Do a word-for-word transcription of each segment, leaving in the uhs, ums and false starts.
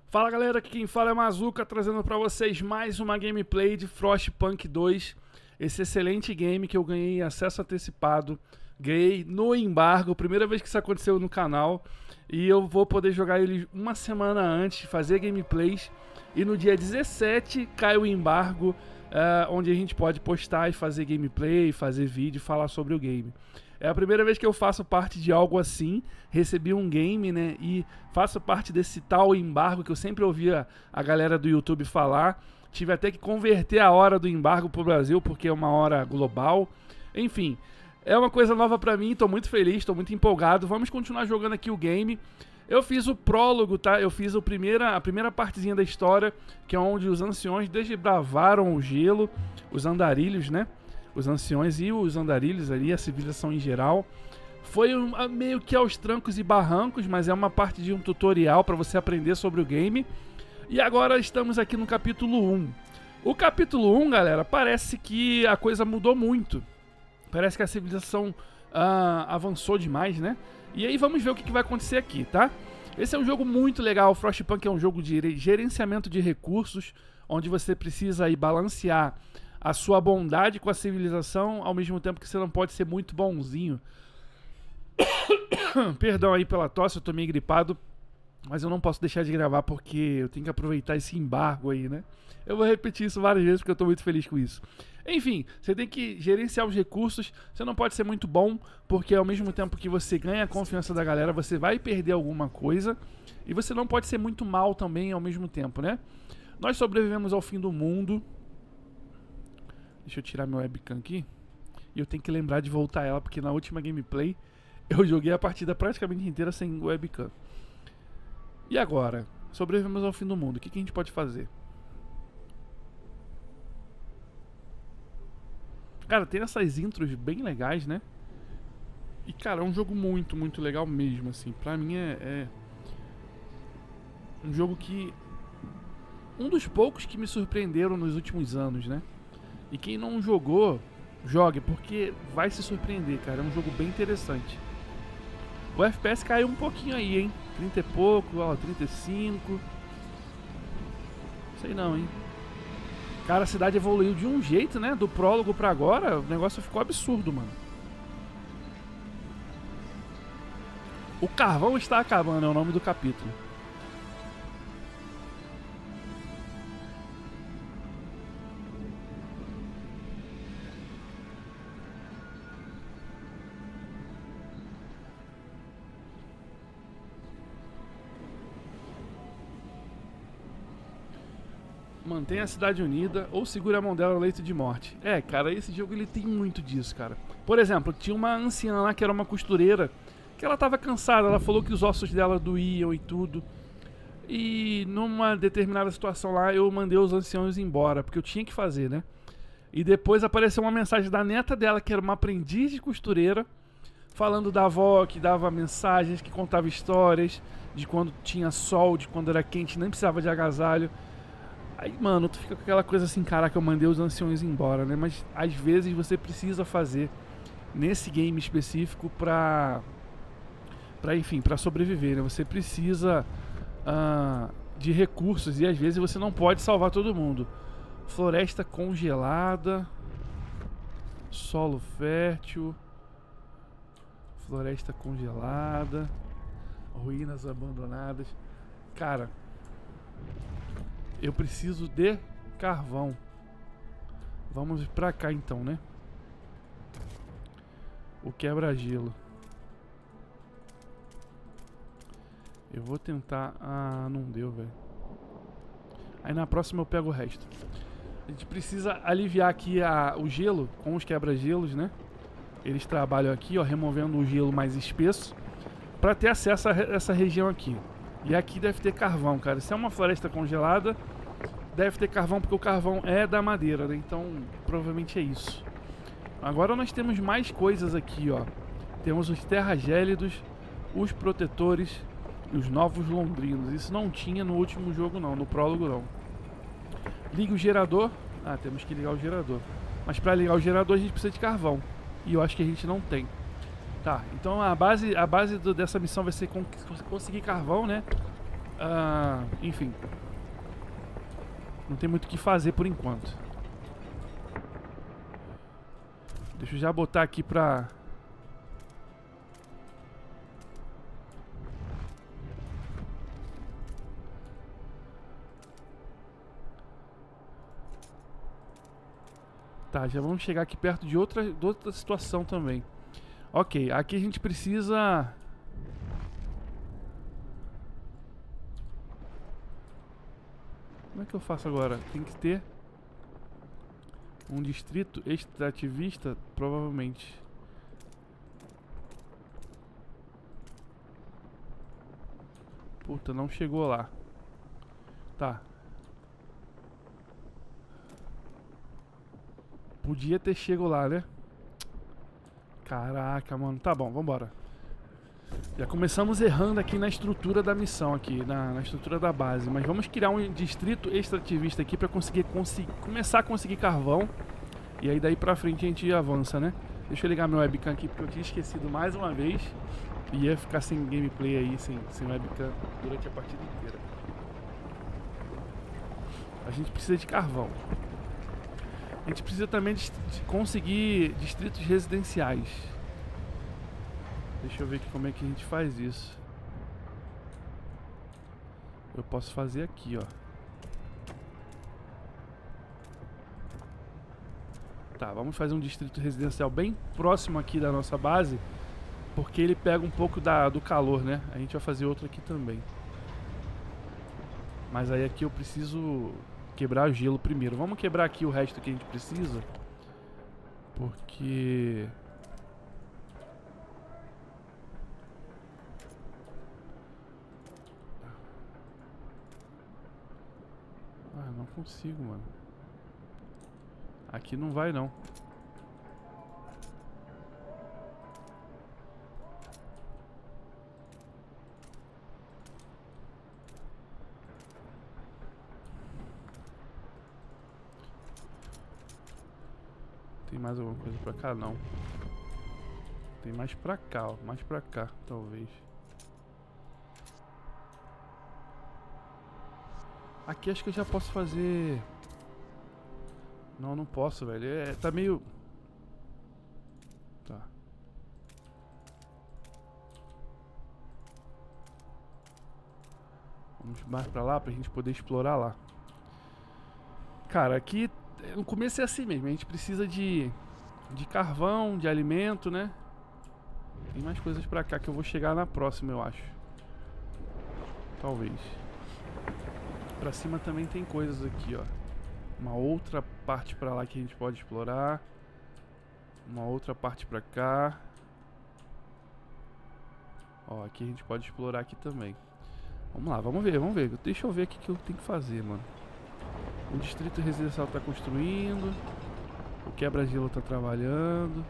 Fala galera, aqui quem fala é Mazuca, trazendo pra vocês mais uma gameplay de Frostpunk dois. Esse excelente game que eu ganhei acesso antecipado, ganhei no embargo, primeira vez que isso aconteceu no canal. E eu vou poder jogar ele uma semana antes, fazer gameplays. E no dia dezessete cai o embargo, uh, onde a gente pode postar e fazer gameplay, fazer vídeo, falar sobre o game. É a primeira vez que eu faço parte de algo assim, recebi um game, né, e faço parte desse tal embargo que eu sempre ouvia a galera do YouTube falar. Tive até que converter a hora do embargo pro Brasil, porque é uma hora global. Enfim, é uma coisa nova pra mim, tô muito feliz, tô muito empolgado. Vamos continuar jogando aqui o game. Eu fiz o prólogo, tá? Eu fiz a primeira, a primeira partezinha da história, que é onde os anciões desbravaram o gelo, os andarilhos, né? Os anciões e os andarilhos ali, a civilização em geral. Foi um, meio que aos trancos e barrancos, mas é uma parte de um tutorial para você aprender sobre o game. E agora estamos aqui no capítulo um. O capítulo um, galera, parece que a coisa mudou muito. Parece que a civilização uh, avançou demais, né? E aí vamos ver o que, que vai acontecer aqui, tá? Esse é um jogo muito legal. O Frostpunk é um jogo de gerenciamento de recursos, onde você precisa aí balancear a sua bondade com a civilização, ao mesmo tempo que você não pode ser muito bonzinho. Perdão aí pela tosse, eu tô meio gripado, mas eu não posso deixar de gravar porque eu tenho que aproveitar esse embargo aí, né? Eu vou repetir isso várias vezes porque eu tô muito feliz com isso. Enfim, você tem que gerenciar os recursos, você não pode ser muito bom, porque ao mesmo tempo que você ganha a confiança da galera, você vai perder alguma coisa, e você não pode ser muito mal também ao mesmo tempo, né? Nós sobrevivemos ao fim do mundo. Deixa eu tirar meu webcam aqui. E eu tenho que lembrar de voltar ela, porque na última gameplay eu joguei a partida praticamente inteira sem webcam. E agora? Sobrevivemos ao fim do mundo. O que, que a gente pode fazer? Cara, tem essas intros bem legais, né? E cara, é um jogo muito, muito legal mesmo, assim. Pra mim é, é um jogo que... um dos poucos que me surpreenderam nos últimos anos, né? E quem não jogou, jogue, porque vai se surpreender, cara. É um jogo bem interessante. O F P S caiu um pouquinho aí, hein? trinta e pouco, ó, trinta e cinco. Sei não, hein? Cara, a cidade evoluiu de um jeito, né? Do prólogo pra agora, o negócio ficou absurdo, mano. O carvão está acabando, é o nome do capítulo. Mantenha a cidade unida ou segure a mão dela no leito de morte. É, cara, esse jogo ele tem muito disso, cara. Por exemplo, tinha uma anciã lá que era uma costureira, que ela tava cansada, ela falou que os ossos dela doíam e tudo. E numa determinada situação lá, eu mandei os anciãos embora, porque eu tinha que fazer, né? E depois apareceu uma mensagem da neta dela, que era uma aprendiz de costureira, falando da avó, que dava mensagens, que contava histórias, de quando tinha sol, de quando era quente, nem precisava de agasalho. Aí, mano, tu fica com aquela coisa assim, caraca, eu mandei os anciões embora, né? Mas, às vezes, você precisa fazer nesse game específico pra... pra, enfim, pra sobreviver, né? Você precisa uh, de recursos e, às vezes, você não pode salvar todo mundo. Floresta congelada. Solo fértil. Floresta congelada. Ruínas abandonadas. Cara... eu preciso de carvão. Vamos pra cá então, né? O quebra-gelo. Eu vou tentar... ah, não deu, velho. Aí na próxima eu pego o resto. A gente precisa aliviar aqui a, o gelo com os quebra-gelos, né? Eles trabalham aqui, ó, removendo o gelo mais espesso pra ter acesso a essa região aqui. E aqui deve ter carvão, cara. Se é uma floresta congelada, deve ter carvão, porque o carvão é da madeira, né? Então, provavelmente é isso. Agora nós temos mais coisas aqui, ó. Temos os terragélidos, os protetores e os novos londrinos. Isso não tinha no último jogo, não. No prólogo, não. Liga o gerador. Ah, temos que ligar o gerador. Mas para ligar o gerador, a gente precisa de carvão. E eu acho que a gente não tem. Tá, então a base, a base do, dessa missão vai ser con conseguir carvão, né? Ah, enfim. Não tem muito o que fazer por enquanto. Deixa eu já botar aqui pra... Tá, já vamos chegar aqui perto de outra, de outra situação também. Ok, aqui a gente precisa... Como é que eu faço agora? Tem que ter um distrito extrativista, provavelmente. Puta, não chegou lá. Tá. Podia ter chegado lá, né? Caraca, mano. Tá bom, vambora. Já começamos errando aqui na estrutura da missão, aqui, na, na estrutura da base. Mas vamos criar um distrito extrativista aqui pra conseguir consi- começar a conseguir carvão. E aí daí pra frente a gente avança, né? Deixa eu ligar meu webcam aqui porque eu tinha esquecido mais uma vez. E ia ficar sem gameplay aí, sem, sem webcam durante a partida inteira. A gente precisa de carvão. A gente precisa também de, de conseguir distritos residenciais. Deixa eu ver aqui como é que a gente faz isso. Eu posso fazer aqui, ó. Tá, vamos fazer um distrito residencial bem próximo aqui da nossa base, porque ele pega um pouco da, do calor, né? A gente vai fazer outro aqui também. Mas aí aqui eu preciso quebrar o gelo primeiro. Vamos quebrar aqui o resto que a gente precisa, porque... Ah, não consigo, mano. Aqui não vai, não. Tem mais alguma coisa pra cá? Não. Tem mais pra cá, ó. Mais pra cá, talvez. Aqui acho que eu já posso fazer... Não, não posso, velho. É, tá meio... Tá. Vamos mais pra lá pra gente poder explorar lá. Cara, aqui... No começo é assim mesmo. A gente precisa de... De carvão, de alimento, né? Tem mais coisas pra cá que eu vou chegar na próxima, eu acho. Talvez. Pra cima também tem coisas aqui, ó. Uma outra parte pra lá que a gente pode explorar. Uma outra parte pra cá. Ó, aqui a gente pode explorar aqui também. Vamos lá, vamos ver, vamos ver. Deixa eu ver o que que eu tenho que fazer, mano. O distrito residencial tá construindo. O quebra-gelo tá trabalhando.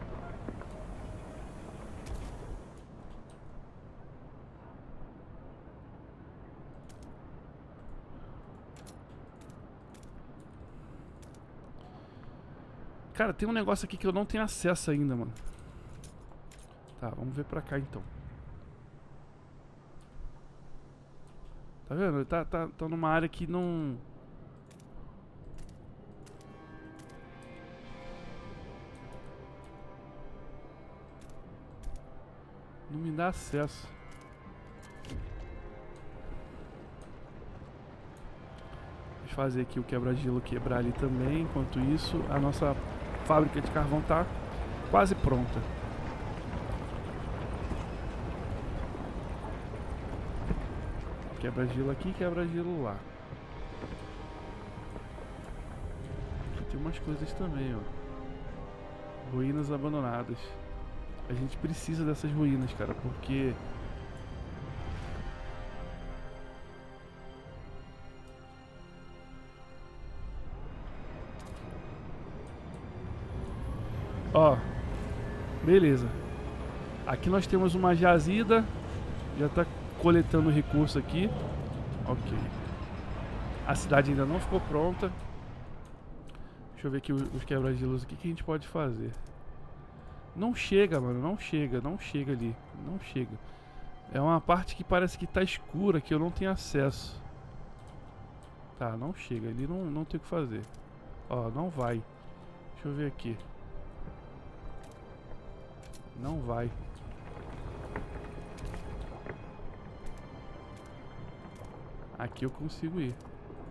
Cara, tem um negócio aqui que eu não tenho acesso ainda, mano. Tá, vamos ver pra cá então. Tá vendo? Tá, tá, tá numa área que não... Não me dá acesso. Deixa eu fazer aqui o quebra-gelo quebrar ali também. Enquanto isso, a nossa fábrica de carvão tá quase pronta. Quebra-gelo aqui, quebra-gelo lá. Aqui tem umas coisas também, ó. Ruínas abandonadas. A gente precisa dessas ruínas, cara, porque... Ó, beleza. Aqui nós temos uma jazida. Já tá coletando recurso aqui. Ok. A cidade ainda não ficou pronta. Deixa eu ver aqui os quebra-gelos. O que que a gente pode fazer? Não chega, mano. Não chega. Não chega ali. Não chega. É uma parte que parece que tá escura, que eu não tenho acesso. Tá, não chega. Ali não, não tem o que fazer. Ó, não vai. Deixa eu ver aqui. Não vai. Aqui eu consigo ir.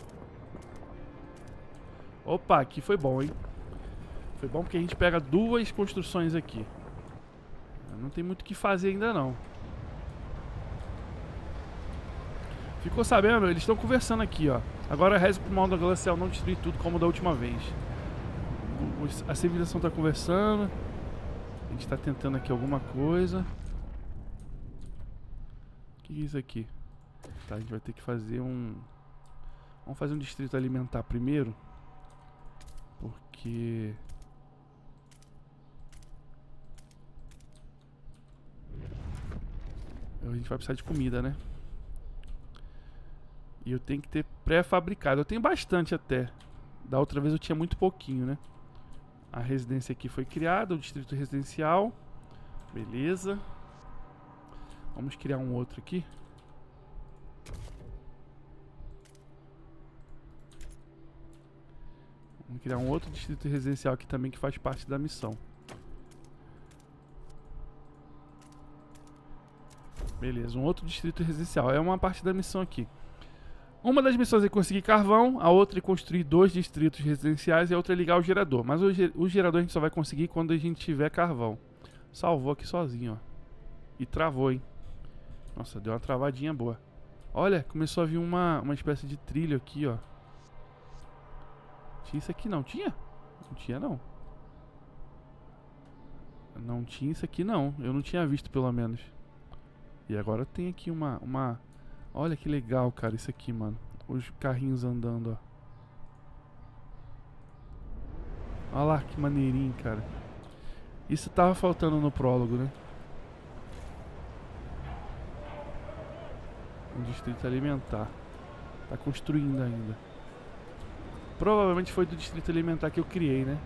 Opa, aqui foi bom, hein? Foi bom porque a gente pega duas construções aqui. Não tem muito o que fazer ainda não. Ficou sabendo? Eles estão conversando aqui, ó. Agora reza pro mal da glacial não destruir tudo como da última vez. O, a civilização tá conversando. A gente tá tentando aqui alguma coisa. O que é isso aqui? Tá, a gente vai ter que fazer um... Vamos fazer um distrito alimentar primeiro. Porque... a gente vai precisar de comida, né? E eu tenho que ter pré-fabricado. Eu tenho bastante até. Da outra vez eu tinha muito pouquinho, né? A residência aqui foi criada, o distrito residencial. Beleza. Vamos criar um outro aqui. Vamos criar um outro distrito residencial aqui também que faz parte da missão. Beleza, um outro distrito residencial. É uma parte da missão aqui. Uma das missões é conseguir carvão, a outra é construir dois distritos residenciais e a outra é ligar o gerador. Mas o, ge o gerador a gente só vai conseguir quando a gente tiver carvão. Salvou aqui sozinho, ó. E travou, hein. Nossa, deu uma travadinha boa. Olha, começou a vir uma, uma espécie de trilho aqui, ó. Tinha isso aqui não, tinha? Não tinha não. Não tinha isso aqui não, eu não tinha visto pelo menos. E agora tem aqui uma, uma... Olha que legal, cara, isso aqui, mano. Os carrinhos andando, ó. Olha lá, que maneirinho, cara. Isso tava faltando no prólogo, né? Um distrito alimentar. Tá construindo ainda. Provavelmente foi do distrito alimentar que eu criei, né?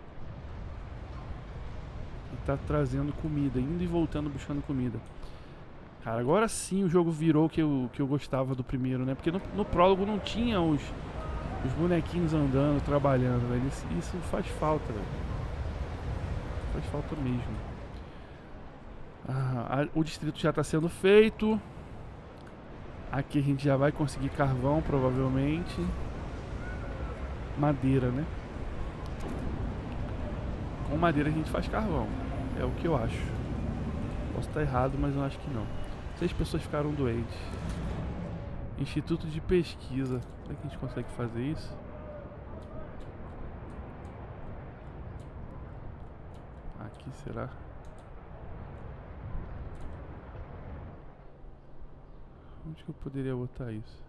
E tá trazendo comida, indo e voltando buscando comida. Cara, agora sim o jogo virou o que eu, que eu gostava do primeiro, né? Porque no, no prólogo não tinha os, os bonequinhos andando, trabalhando, velho. Isso, isso faz falta, velho. Faz falta mesmo. Ah, a, o distrito já tá sendo feito. Aqui a gente já vai conseguir carvão, provavelmente. Madeira, né? Com madeira a gente faz carvão. É o que eu acho. Posso estar errado, mas eu acho que não. Seis pessoas ficaram doentes. Instituto de pesquisa. Será que a gente consegue fazer isso? Aqui será? Onde que eu poderia botar isso?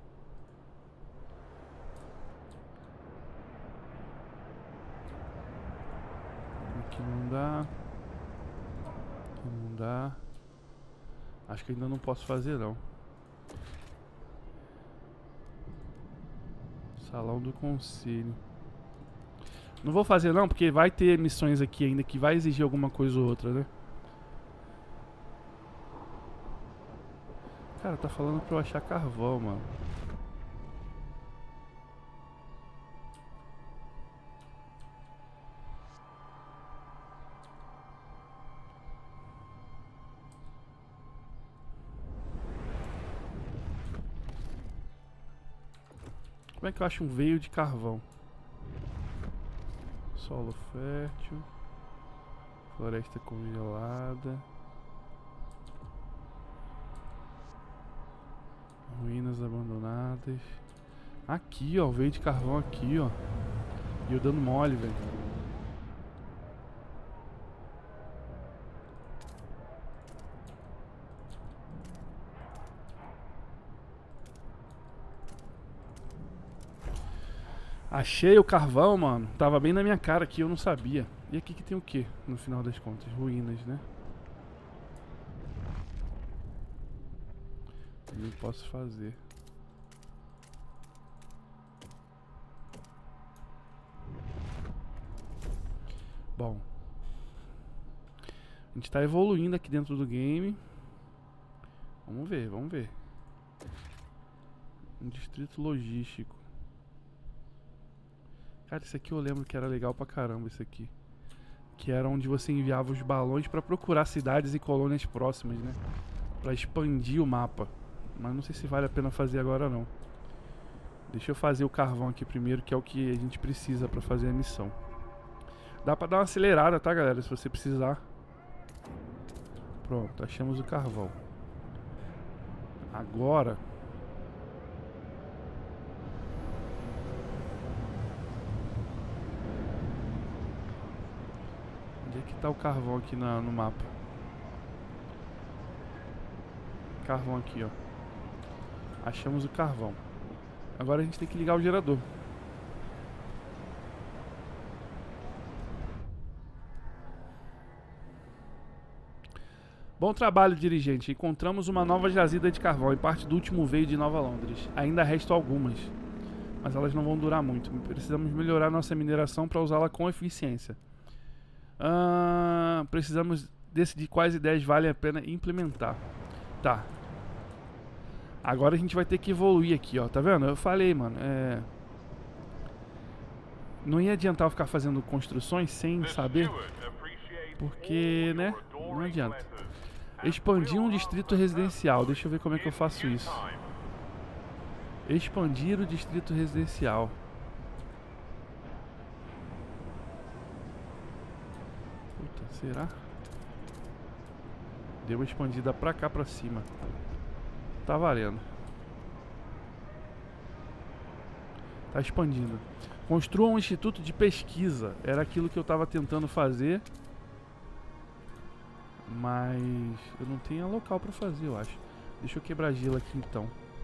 Aqui não dá. Aqui não dá. Acho que ainda não posso fazer não. Salão do Conselho. Não vou fazer não, porque vai ter missões aqui ainda que vai exigir alguma coisa ou outra, né? Cara, tá falando pra eu achar carvão, mano. Como é que eu acho um veio de carvão? Solo fértil. Floresta congelada. Ruínas abandonadas. Aqui, ó. Veio de carvão aqui, ó. E eu dando mole, velho. Achei o carvão, mano. Tava bem na minha cara aqui, eu não sabia. E aqui que tem o que, no final das contas? Ruínas, né? Também posso fazer. Bom. A gente tá evoluindo aqui dentro do game. Vamos ver, vamos ver. Um distrito logístico. Cara, isso aqui eu lembro que era legal pra caramba, isso aqui. Que era onde você enviava os balões pra procurar cidades e colônias próximas, né? Pra expandir o mapa. Mas não sei se vale a pena fazer agora não. Deixa eu fazer o carvão aqui primeiro, que é o que a gente precisa pra fazer a missão. Dá pra dar uma acelerada, tá, galera? Se você precisar. Pronto, achamos o carvão. Agora... onde é que tá o carvão aqui na, no mapa? Carvão aqui, ó. Achamos o carvão. Agora a gente tem que ligar o gerador. Bom trabalho, dirigente. Encontramos uma nova jazida de carvão em parte do último veio de Nova Londres. Ainda restam algumas, mas elas não vão durar muito. Precisamos melhorar nossa mineração para usá-la com eficiência. Ah, precisamos decidir quais ideias vale a pena implementar. Tá. Agora a gente vai ter que evoluir aqui, ó. Tá vendo? Eu falei, mano. É... não ia adiantar eu ficar fazendo construções sem saber. Porque, né? Não adianta. Expandir um distrito residencial. Deixa eu ver como é que eu faço isso. Expandir o distrito residencial. Puta, será? Deu uma expandida pra cá, pra cima. Tá valendo. Tá expandindo. Construa um instituto de pesquisa. Era aquilo que eu tava tentando fazer. Mas eu não tenho local pra fazer, eu acho. Deixa eu quebrar gelo aqui então.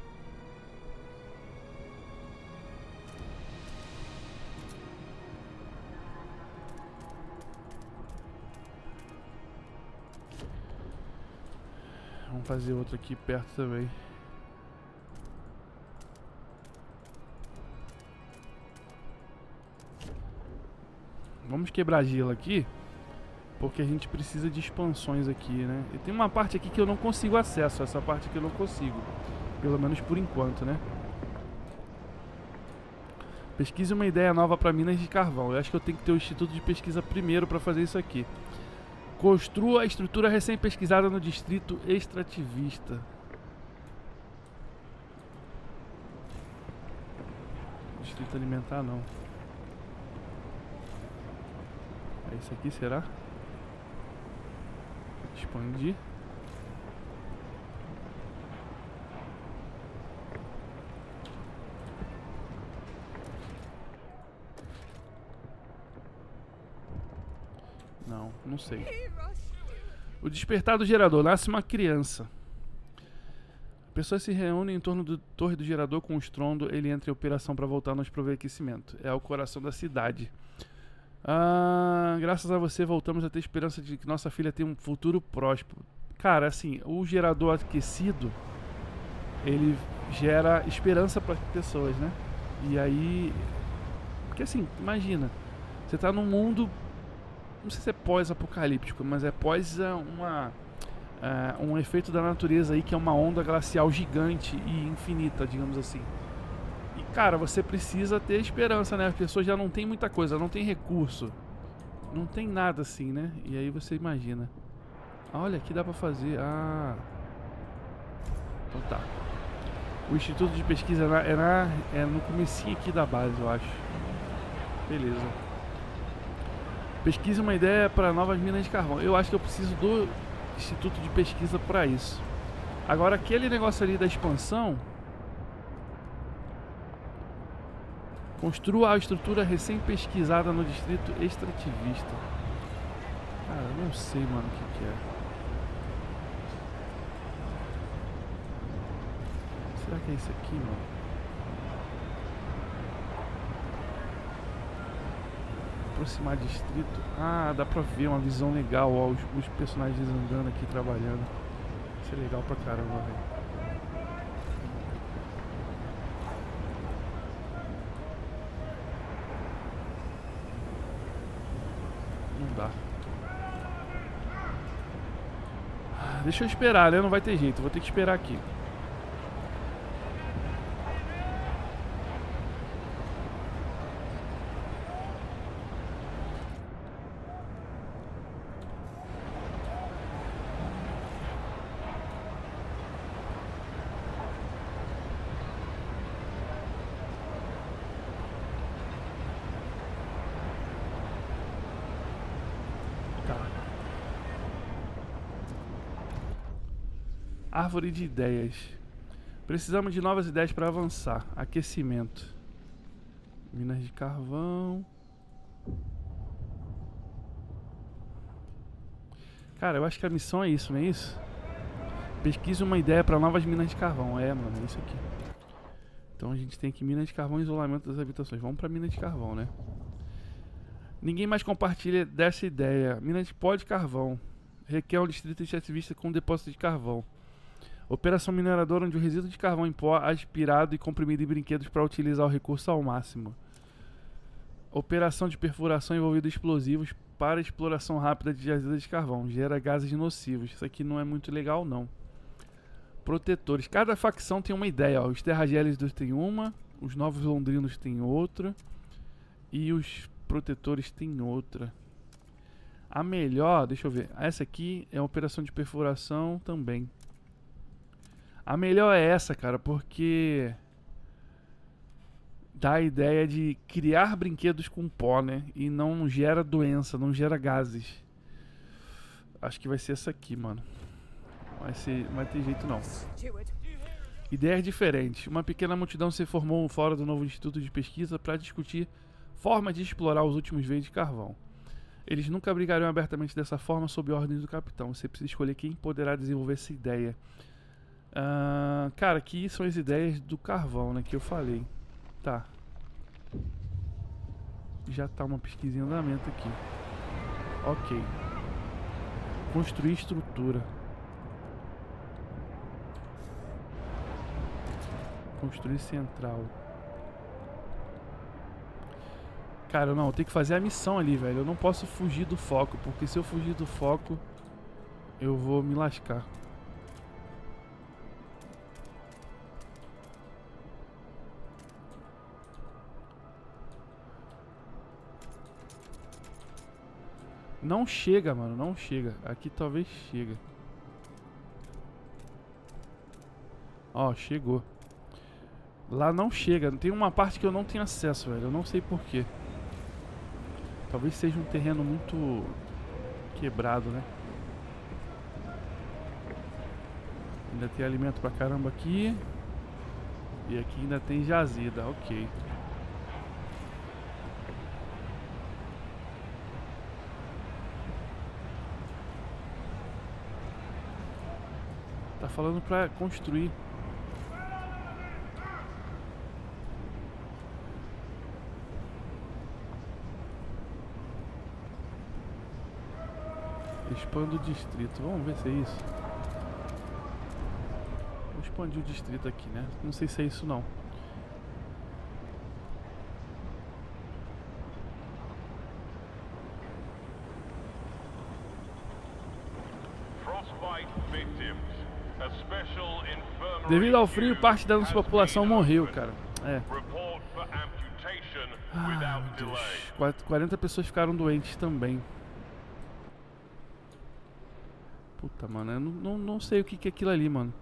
Vamos fazer outro aqui perto também. Vamos quebrar gelo aqui. Porque a gente precisa de expansões aqui, né? E tem uma parte aqui que eu não consigo acesso. Essa parte aqui eu não consigo. Pelo menos por enquanto, né? Pesquise uma ideia nova para minas de carvão. Eu acho que eu tenho que ter o instituto de pesquisa primeiro para fazer isso aqui. Construa a estrutura recém-pesquisada no distrito extrativista. Distrito alimentar não. É isso aqui, será? Expandir. Não, não sei. O despertar do gerador. Nasce uma criança. Pessoas se reúnem em torno da torre do gerador com um estrondo. Ele entra em operação para voltar nos prover aquecimento. É o coração da cidade. Ah, graças a você voltamos a ter esperança de que nossa filha tenha um futuro próspero. Cara, assim, o gerador aquecido, ele gera esperança para as pessoas, né? E aí, porque assim, imagina, você tá num mundo, não sei se é pós-apocalíptico, mas é pós uma uh, um efeito da natureza aí que é uma onda glacial gigante e infinita, digamos assim. E cara, você precisa ter esperança, né? As pessoas já não tem muita coisa, não tem recurso, não tem nada assim, né? E aí você imagina. Olha, aqui dá pra fazer. Ah, então tá. O instituto de pesquisa é, na, é, na, é no comecinho aqui da base, eu acho. Beleza. Pesquise uma ideia para novas minas de carvão. Eu acho que eu preciso do instituto de pesquisa para isso. Agora, aquele negócio ali da expansão. Construa a estrutura recém-pesquisada no distrito extrativista. Cara, eu não sei, mano, o que, que é. Será que é isso aqui, mano? Aproximar distrito. Ah, dá pra ver uma visão legal, ó, os, os personagens andando aqui, trabalhando. Isso é legal pra caramba, velho. Não dá. Deixa eu esperar, né? Não vai ter jeito, vou ter que esperar aqui. Árvore de ideias. Precisamos de novas ideias para avançar. Aquecimento. Minas de carvão. Cara, eu acho que a missão é isso, não é isso? Pesquise uma ideia para novas minas de carvão. É, mano, é isso aqui. Então a gente tem aqui minas de carvão e isolamento das habitações. Vamos para mina de carvão, né? Ninguém mais compartilha dessa ideia. Mina de pó de carvão. Requer um distrito extrativista com depósito de carvão. Operação mineradora onde o resíduo de carvão em pó aspirado e comprimido em brinquedos para utilizar o recurso ao máximo. Operação de perfuração envolvendo explosivos para exploração rápida de jazidas de carvão. Gera gases nocivos. Isso aqui não é muito legal, não. Protetores. Cada facção tem uma ideia. Ó. Os terragélidos têm uma. Os novos londrinos têm outra. E os protetores têm outra. A melhor, deixa eu ver. Essa aqui é uma operação de perfuração também. A melhor é essa, cara, porque dá a ideia de criar brinquedos com pó, né? E não gera doença, não gera gases. Acho que vai ser essa aqui, mano. Vai ser, não vai ter jeito não. Ideias diferentes. Uma pequena multidão se formou fora do novo Instituto de Pesquisa para discutir formas de explorar os últimos veios de carvão. Eles nunca brigariam abertamente dessa forma sob ordens do capitão. Você precisa escolher quem poderá desenvolver essa ideia. Uh, cara, aqui são as ideias do carvão, né, que eu falei. Tá. Já tá uma pesquisa em andamento aqui. Ok. Construir estrutura. Construir central. Cara, não, eu tenho que fazer a missão ali, velho. Eu não posso fugir do foco, porque se eu fugir do foco, eu vou me lascar. Não chega, mano, não chega. Aqui talvez chega. Ó, chegou. Lá não chega. Tem uma parte que eu não tenho acesso, velho. Eu não sei porquê. Talvez seja um terreno muito quebrado, né? Ainda tem alimento pra caramba aqui. E aqui ainda tem jazida, ok. Tá falando pra construir. Expanda o distrito. Vamos ver se é isso. Vou expandir o distrito aqui, né? Não sei se é isso não. Devido ao frio, parte da nossa população morreu, cara. É. Ah, meu Deus. quarenta pessoas ficaram doentes também. Puta, mano, eu não, não, não sei o que, que é aquilo ali, mano.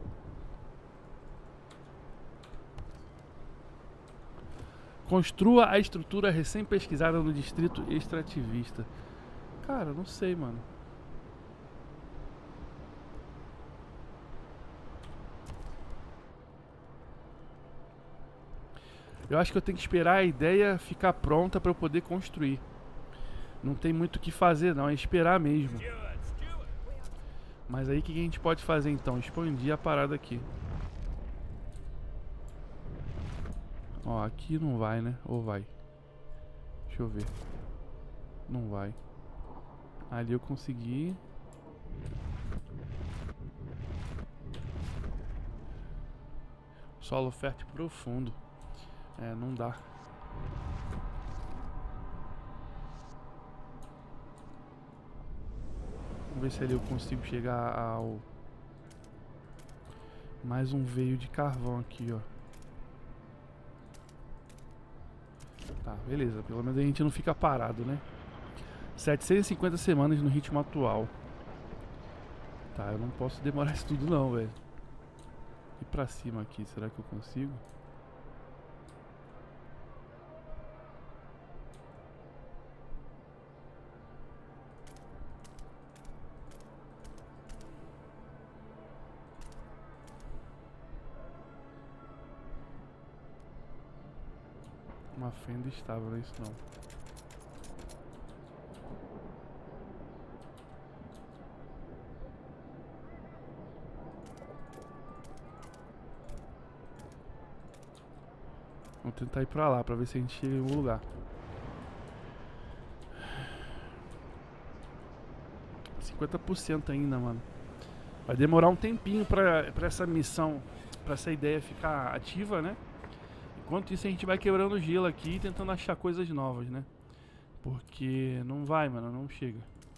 Construa a estrutura recém-pesquisada no distrito extrativista. Cara, não sei, mano. Eu acho que eu tenho que esperar a ideia ficar pronta pra eu poder construir. Não tem muito o que fazer, não. É esperar mesmo. Mas aí o que a gente pode fazer então? Expandir a parada aqui. Ó, aqui não vai, né? Ou vai? Deixa eu ver. Não vai. Ali eu consegui. Solo fértil profundo. É, não dá. Vamos ver se ali eu consigo chegar ao... Mais um veio de carvão aqui, ó. Tá, beleza. Pelo menos a gente não fica parado, né? setecentas e cinquenta semanas no ritmo atual. Tá, eu não posso demorar isso tudo não, velho. E pra cima aqui, será que eu consigo? Uma fenda estável, não é isso não. Vamos tentar ir pra lá, pra ver se a gente chega em algum lugar. cinquenta por cento ainda, mano. Vai demorar um tempinho pra, pra essa missão, pra essa ideia ficar ativa, né? Enquanto isso a gente vai quebrando gelo aqui e tentando achar coisas novas, né? Porque não vai, mano, não chega.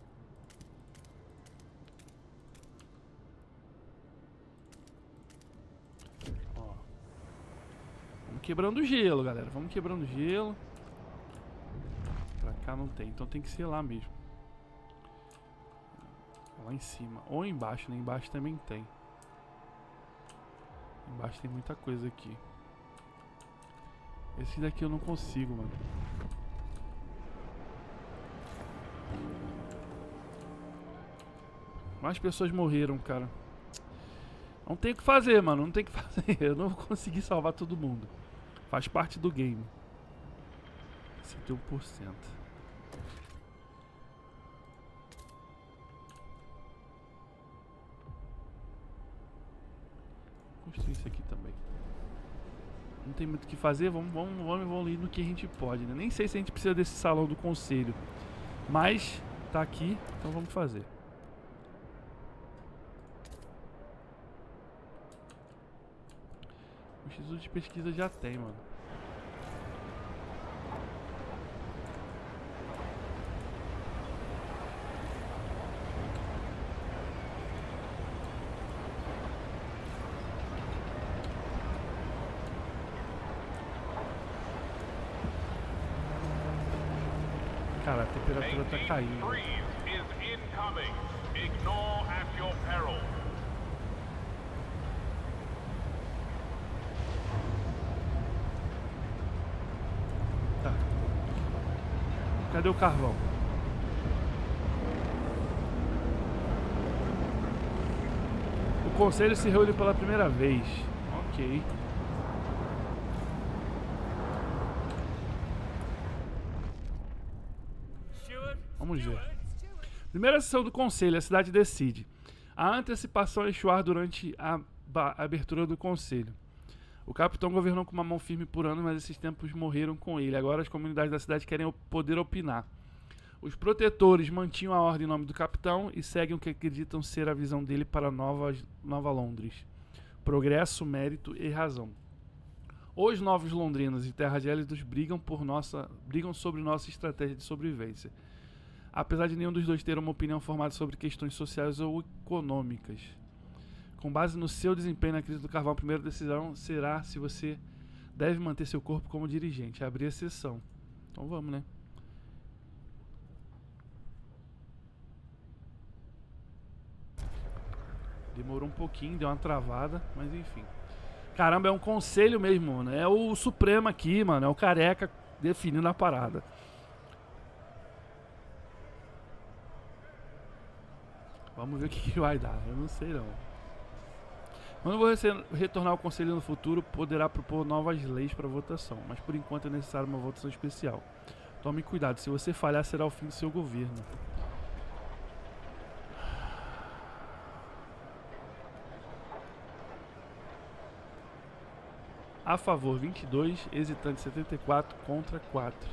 Ó. Vamos quebrando gelo, galera. Vamos quebrando gelo. Pra cá não tem, então tem que ser lá mesmo. Lá em cima. Ou embaixo, né? Embaixo também tem. Embaixo tem muita coisa aqui. Esse daqui eu não consigo, mano. Mais pessoas morreram, cara. Não tem o que fazer, mano. Não tem o que fazer. Eu não vou conseguir salvar todo mundo. Faz parte do game. sessenta e um por cento. Vou construir isso aqui também. Não tem muito o que fazer, vamos, vamos, vamos evoluir no que a gente pode, né? Nem sei se a gente precisa desse salão do conselho, mas tá aqui, então vamos fazer. O Instituto de Pesquisa já tem, mano. Cara, a temperatura tá caindo. Tá. Cadê o carvão? O conselho se reúne pela primeira vez. Ok. Vamos ver. Primeira sessão do conselho, a cidade decide. A antecipação é Shuar durante a, a abertura do conselho. O capitão governou com uma mão firme por anos, mas esses tempos morreram com ele. Agora as comunidades da cidade querem poder opinar. Os protetores mantinham a ordem em nome do capitão e seguem o que acreditam ser a visão dele para Nova, Nova Londres. Progresso, mérito e razão. Os novos londrinos e terra de Élidos brigam, por nossa, brigam sobre nossa estratégia de sobrevivência. Apesar de nenhum dos dois ter uma opinião formada sobre questões sociais ou econômicas. Com base no seu desempenho na crise do carvão, a primeira decisão será se você deve manter seu corpo como dirigente. Abrir a sessão. Então vamos, né? Demorou um pouquinho, deu uma travada, mas enfim. Caramba, é um conselho mesmo, mano. É o Supremo aqui, mano. É o careca definindo a parada. Vamos ver o que, que vai dar. Eu não sei não. Quando você retornar ao conselho no futuro, poderá propor novas leis para votação. Mas por enquanto é necessário uma votação especial. Tome cuidado. Se você falhar, será o fim do seu governo. A favor vinte e dois, hesitante setenta e quatro, contra quatro.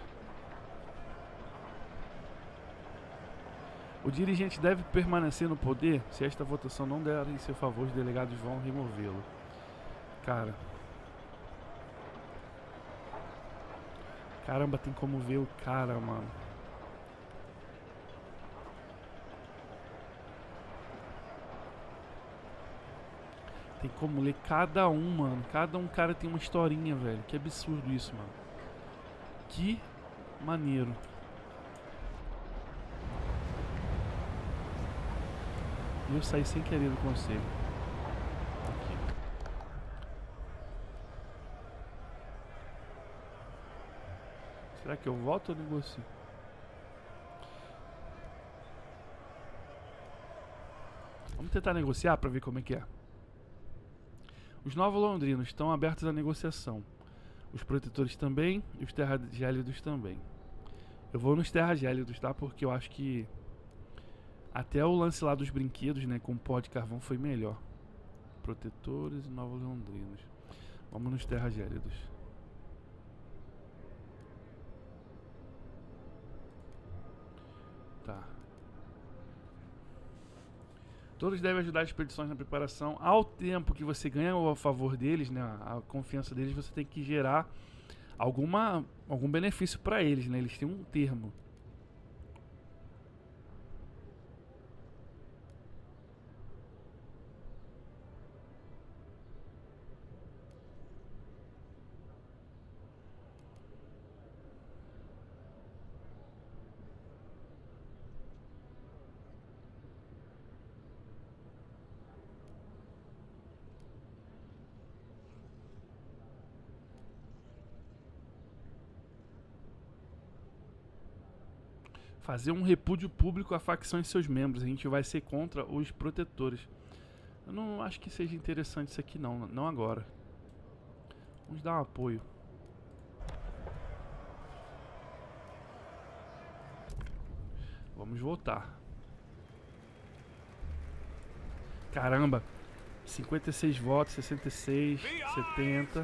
O dirigente deve permanecer no poder. Se esta votação não der em seu favor, os delegados vão removê-lo. Cara. Caramba, tem como ver o cara, mano. Tem como ler cada um, mano. Cada um cara tem uma historinha, velho. Que absurdo isso, mano. Que maneiro. E eu saí sem querer do conselho. Aqui. Será que eu volto ou negocio? Vamos tentar negociar pra ver como é que é. Os novos londrinos estão abertos à negociação. Os protetores também e os terra-gélidos também. Eu vou nos terra-gélidos, tá? Porque eu acho que até o lance lá dos brinquedos, né, com pó de carvão foi melhor. Protetores e novos londrinos. Vamos nos terra-gélidos. Tá. Todos devem ajudar as expedições na preparação. Ao tempo que você ganha a favor deles, né, a confiança deles, você tem que gerar alguma, algum benefício para eles, né? Eles têm um termo. Fazer um repúdio público à facção e seus membros. A gente vai ser contra os protetores. Eu não acho que seja interessante isso aqui não. Não agora. Vamos dar um apoio. Vamos voltar. Caramba. cinquenta e seis votos, sessenta e seis, setenta.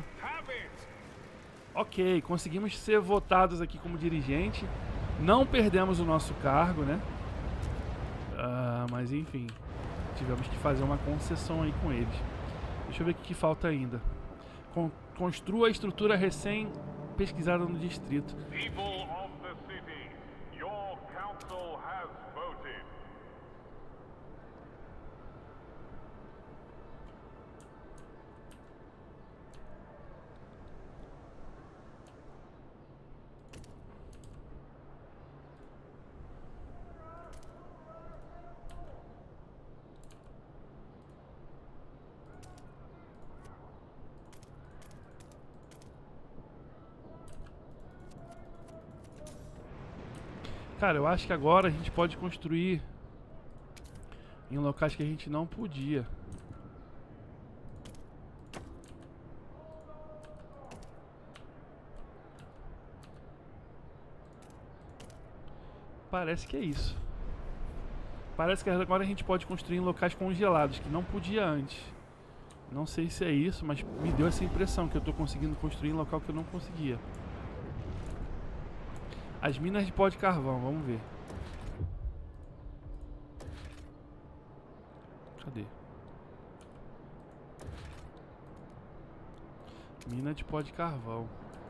Ok, conseguimos ser votados aqui como dirigente. Não perdemos o nosso cargo, né? Uh, mas enfim, tivemos que fazer uma concessão aí com eles. Deixa eu ver o que, que falta ainda. Con construa a estrutura recém-pesquisada no distrito. People of the city, your council has voted. Cara, eu acho que agora a gente pode construir em locais que a gente não podia. Parece que é isso. Parece que agora a gente pode construir em locais congelados, que não podia antes. Não sei se é isso, mas me deu essa impressão que eu tô conseguindo construir em local que eu não conseguia. As minas de pó de carvão, vamos ver. Cadê? Mina de pó de carvão.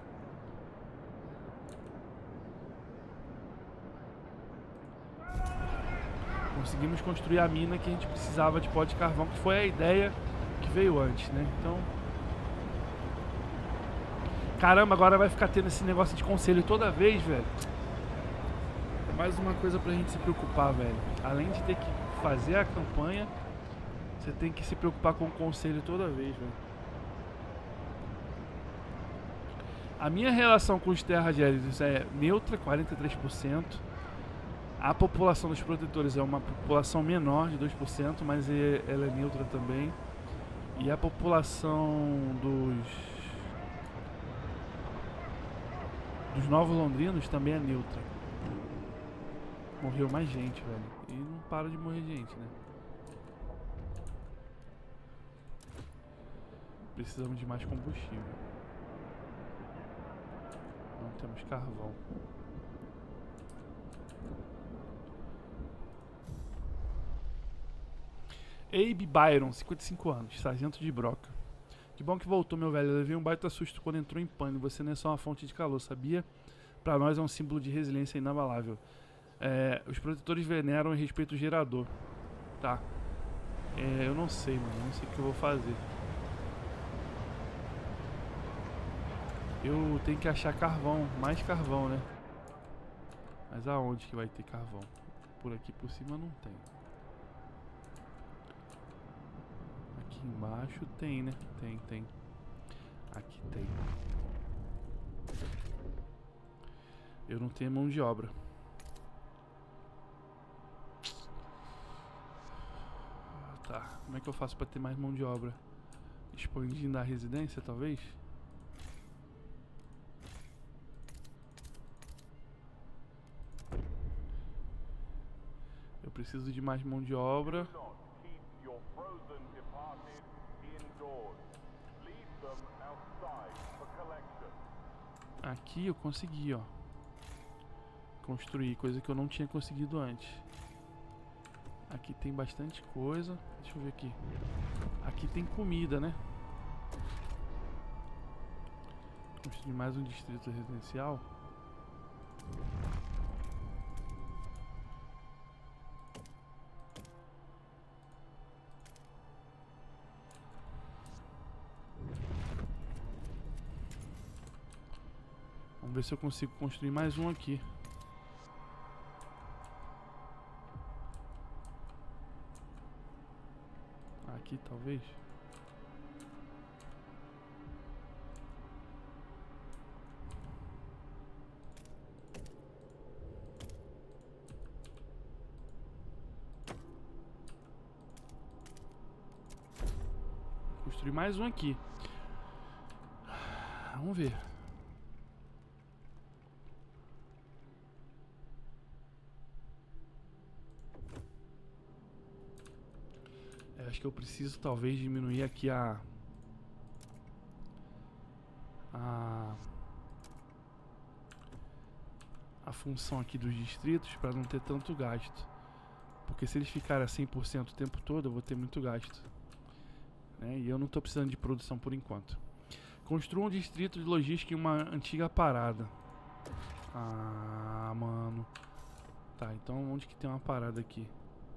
Conseguimos construir a mina que a gente precisava de pó de carvão, que foi a ideia que veio antes, né? Então... Caramba, agora vai ficar tendo esse negócio de conselho toda vez, velho. É mais uma coisa pra gente se preocupar, velho. Além de ter que fazer a campanha, você tem que se preocupar com o conselho toda vez, velho. A minha relação com os terra-gélidos é neutra, quarenta e três por cento. A população dos protetores é uma população menor, de dois por cento, mas ela é neutra também. E a população dos... Os novos londrinos também é neutra. Morreu mais gente, velho. E não para de morrer gente, né? Precisamos de mais combustível. Não temos carvão. Abe Byron, cinquenta e cinco anos, sargento de broca. Que bom que voltou, meu velho. Eu levei um baita susto quando entrou em pânico. Você não é só uma fonte de calor, sabia? Pra nós é um símbolo de resiliência inabalável. É, os protetores veneram e respeitam o gerador. Tá. É, eu não sei, mano. Eu não sei o que eu vou fazer. Eu tenho que achar carvão, mais carvão, né? Mas aonde que vai ter carvão? Por aqui por cima não tem. Aqui embaixo tem, né? Tem, tem. Aqui tem. Eu não tenho mão de obra. Tá, como é que eu faço pra ter mais mão de obra? Expandindo a residência, talvez? Eu preciso de mais mão de obra. Aqui eu consegui, ó, construir, coisa que eu não tinha conseguido antes. Aqui tem bastante coisa. Deixa eu ver aqui. Aqui tem comida, né? Construir mais um distrito residencial. Vamos ver se eu consigo construir mais um aqui. Aqui talvez. Construir mais um aqui. Vamos ver. Acho que eu preciso talvez diminuir aqui a a, a função aqui dos distritos para não ter tanto gasto, porque se eles ficarem a cem por cento o tempo todo eu vou ter muito gasto, né? E eu não estou precisando de produção por enquanto. Construa um distrito de logística em uma antiga parada. Ah, mano. Tá, então onde que tem uma parada aqui?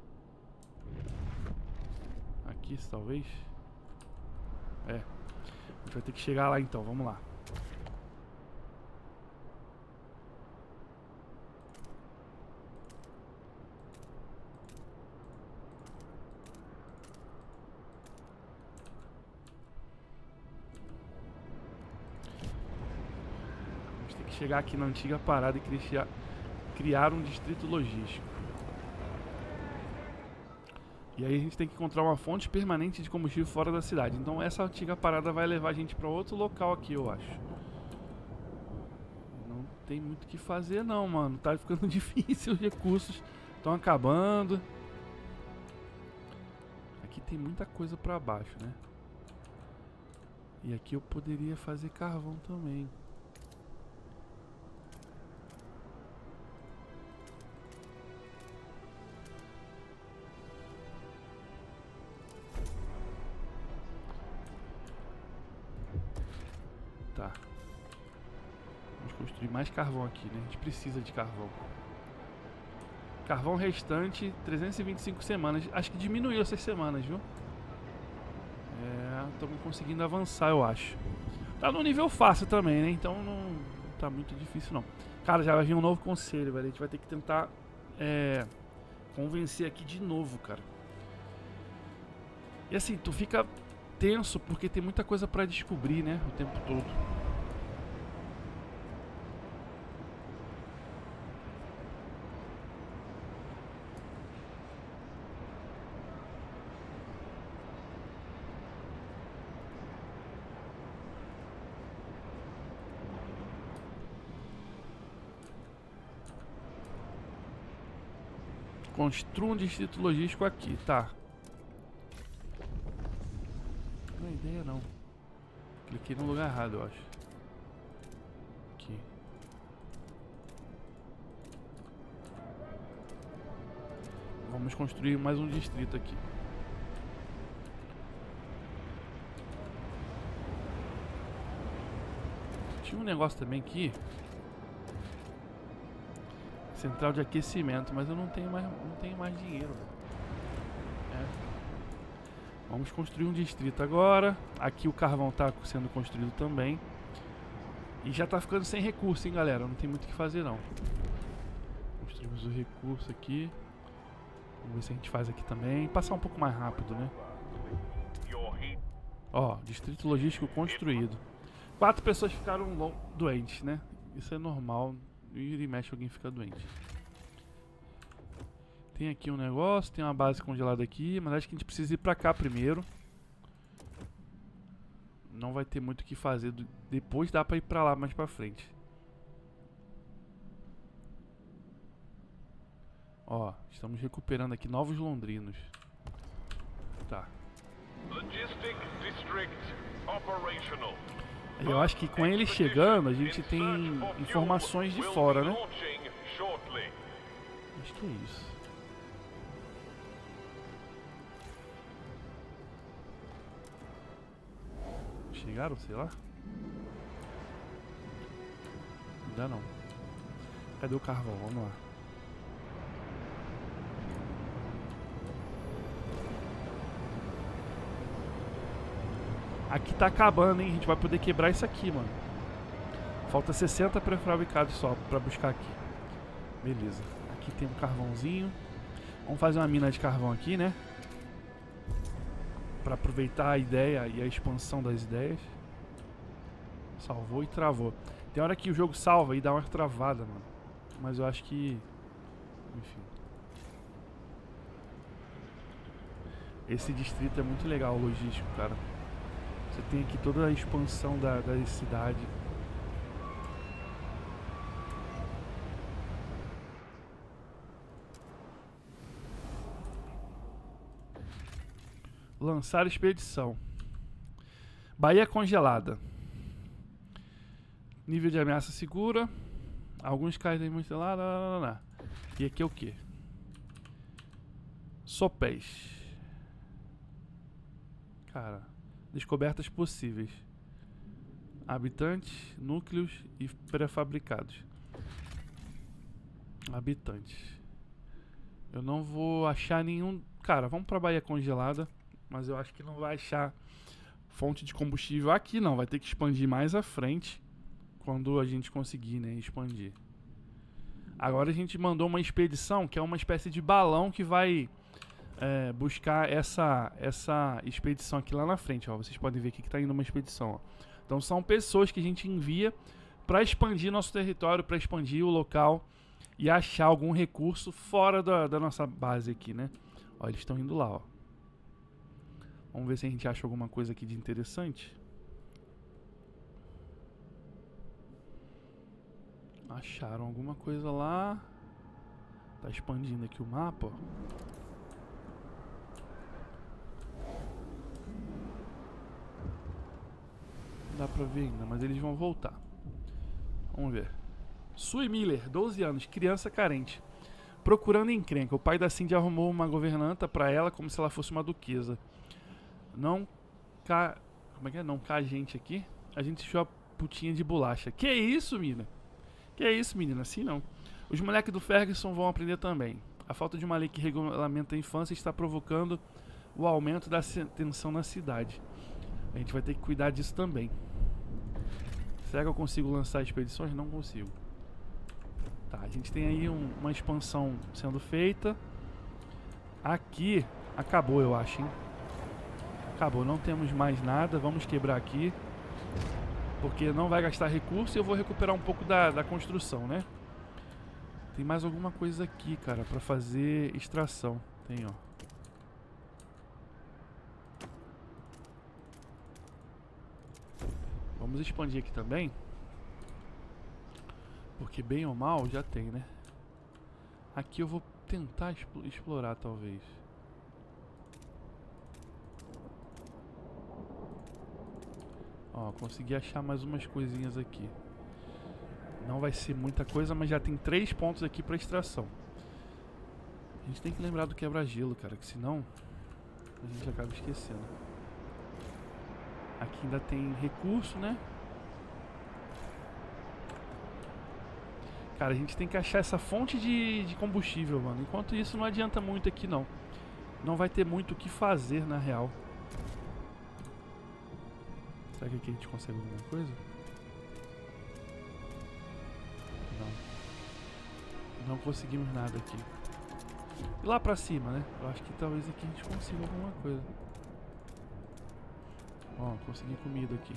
Aqui, talvez. É. A gente vai ter que chegar lá então, vamos lá. Vamos ter que chegar aqui na antiga parada e criar, criar um distrito logístico. E aí a gente tem que encontrar uma fonte permanente de combustível fora da cidade. Então essa antiga parada vai levar a gente para outro local aqui, eu acho. Não tem muito o que fazer não, mano. Tá ficando difícil, os recursos estão acabando. Aqui tem muita coisa para baixo, né? E aqui eu poderia fazer carvão também. Tá. Vamos construir mais carvão aqui, né? A gente precisa de carvão. Carvão restante, trezentas e vinte e cinco semanas. Acho que diminuiu essas semanas, viu? É, estamos conseguindo avançar, eu acho. Tá no nível fácil também, né? Então não, não tá muito difícil, não. Cara, já vai vir um novo conselho, velho. A gente vai ter que tentar é, convencer aqui de novo, cara. E assim, tu fica tenso porque tem muita coisa pra descobrir, né? O tempo todo. Construa um distrito logístico aqui, tá? Não é ideia não. Cliquei no lugar errado, eu acho. Aqui. Vamos construir mais um distrito aqui. Tinha um negócio também aqui. Central de aquecimento, mas eu não tenho mais, não tenho mais dinheiro. É. Vamos construir um distrito agora. Aqui o carvão está sendo construído também. E já tá ficando sem recurso, hein, galera. Não tem muito o que fazer, não. Construímos o recurso aqui. Vamos ver se a gente faz aqui também. Passar um pouco mais rápido, né? Ó, distrito logístico construído. Quatro pessoas ficaram doentes, né? Isso é normal. Vira e mexe, alguém fica doente. Tem aqui um negócio, tem uma base congelada aqui, mas acho que a gente precisa ir pra cá primeiro. Não vai ter muito o que fazer. Depois dá pra ir pra lá mais pra frente. Ó, estamos recuperando aqui novos londrinos. Tá. Logistic District operational. Eu acho que com ele chegando, a gente tem informações de fora, né? Acho que é isso. Chegaram, sei lá? Ainda não. Cadê o carvão? Vamos lá. Aqui tá acabando, hein? A gente vai poder quebrar isso aqui, mano. Falta sessenta pré-fabricados só pra buscar aqui. Beleza. Aqui tem um carvãozinho. Vamos fazer uma mina de carvão aqui, né? Pra aproveitar a ideia e a expansão das ideias. Salvou e travou. Tem hora que o jogo salva e dá uma travada, mano. Mas eu acho que... Enfim. Esse distrito é muito legal, o logístico, cara. Você tem aqui toda a expansão da, da cidade. Lançar expedição. Baía congelada. Nível de ameaça segura. Alguns caem muito lá, lá, lá, lá, lá. E aqui é o que? Sopés. Cara, descobertas possíveis. Habitantes, núcleos e pré-fabricados. Habitantes. Eu não vou achar nenhum... Cara, vamos pra Baía Congelada. Mas eu acho que não vai achar fonte de combustível aqui, não. Vai ter que expandir mais à frente. Quando a gente conseguir, né, expandir. Agora a gente mandou uma expedição, que é uma espécie de balão que vai é, buscar essa, essa expedição aqui lá na frente, ó. Vocês podem ver aqui que tá indo uma expedição, ó. Então são pessoas que a gente envia para expandir nosso território, para expandir o local e achar algum recurso fora da, da nossa base aqui, né? Ó, eles estão indo lá, ó. Vamos ver se a gente acha alguma coisa aqui de interessante. Acharam alguma coisa lá. Tá expandindo aqui o mapa, ó. Não dá pra ver ainda, mas eles vão voltar. Vamos ver. Sue Miller, doze anos, criança carente. Procurando encrenca. O pai da Cindy arrumou uma governanta pra ela como se ela fosse uma duquesa. Não cá... Como é que é? Não cá a gente aqui. A gente deixou a putinha de bolacha. Que isso, menina? Que é isso, menina? Assim não. Os moleques do Ferguson vão aprender também. A falta de uma lei que regulamenta a infância está provocando o aumento da tensão na cidade. A gente vai ter que cuidar disso também. Será que eu consigo lançar expedições? Não consigo. Tá, a gente tem aí um, uma expansão sendo feita. Aqui acabou, eu acho, hein? Acabou, não temos mais nada. Vamos quebrar aqui. Porque não vai gastar recurso e eu vou recuperar um pouco da, da construção, né? Tem mais alguma coisa aqui, cara, pra fazer extração. Tem, ó. Vamos expandir aqui também. Porque bem ou mal já tem, né? Aqui eu vou tentar explorar, talvez. Ó, consegui achar mais umas coisinhas aqui. Não vai ser muita coisa, mas já tem três pontos aqui pra extração. A gente tem que lembrar do quebra-gelo, cara, que senão a gente acaba esquecendo. Aqui ainda tem recurso, né? Cara, a gente tem que achar essa fonte de, de combustível, mano. Enquanto isso, não adianta muito aqui, não. Não vai ter muito o que fazer, na real. Será que aqui a gente consegue alguma coisa? conseguimos nada aqui. E lá pra cima, né? Eu acho que talvez aqui a gente consiga alguma coisa. Ó, consegui comida aqui.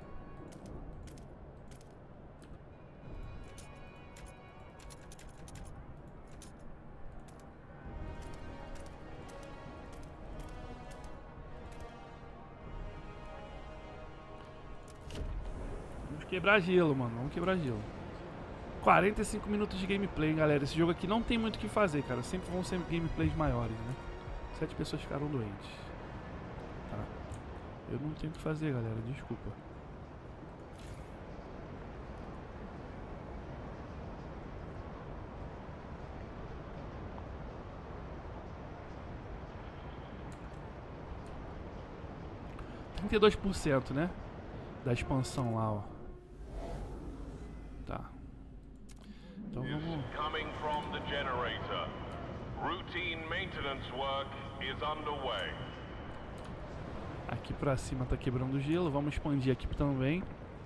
Vamos quebrar gelo, mano. Vamos quebrar gelo. quarenta e cinco minutos de gameplay, galera. Esse jogo aqui não tem muito o que fazer, cara. Sempre vão ser gameplays maiores, né? Sete pessoas ficaram doentes. Tá. Eu não tenho o que fazer, galera. Desculpa. trinta e dois por cento, né? Da expansão lá, ó. Tá. Então vamos... Coming from the generator. Routine maintenance work is underway. Aqui pra cima tá quebrando o gelo. Vamos expandir aqui também.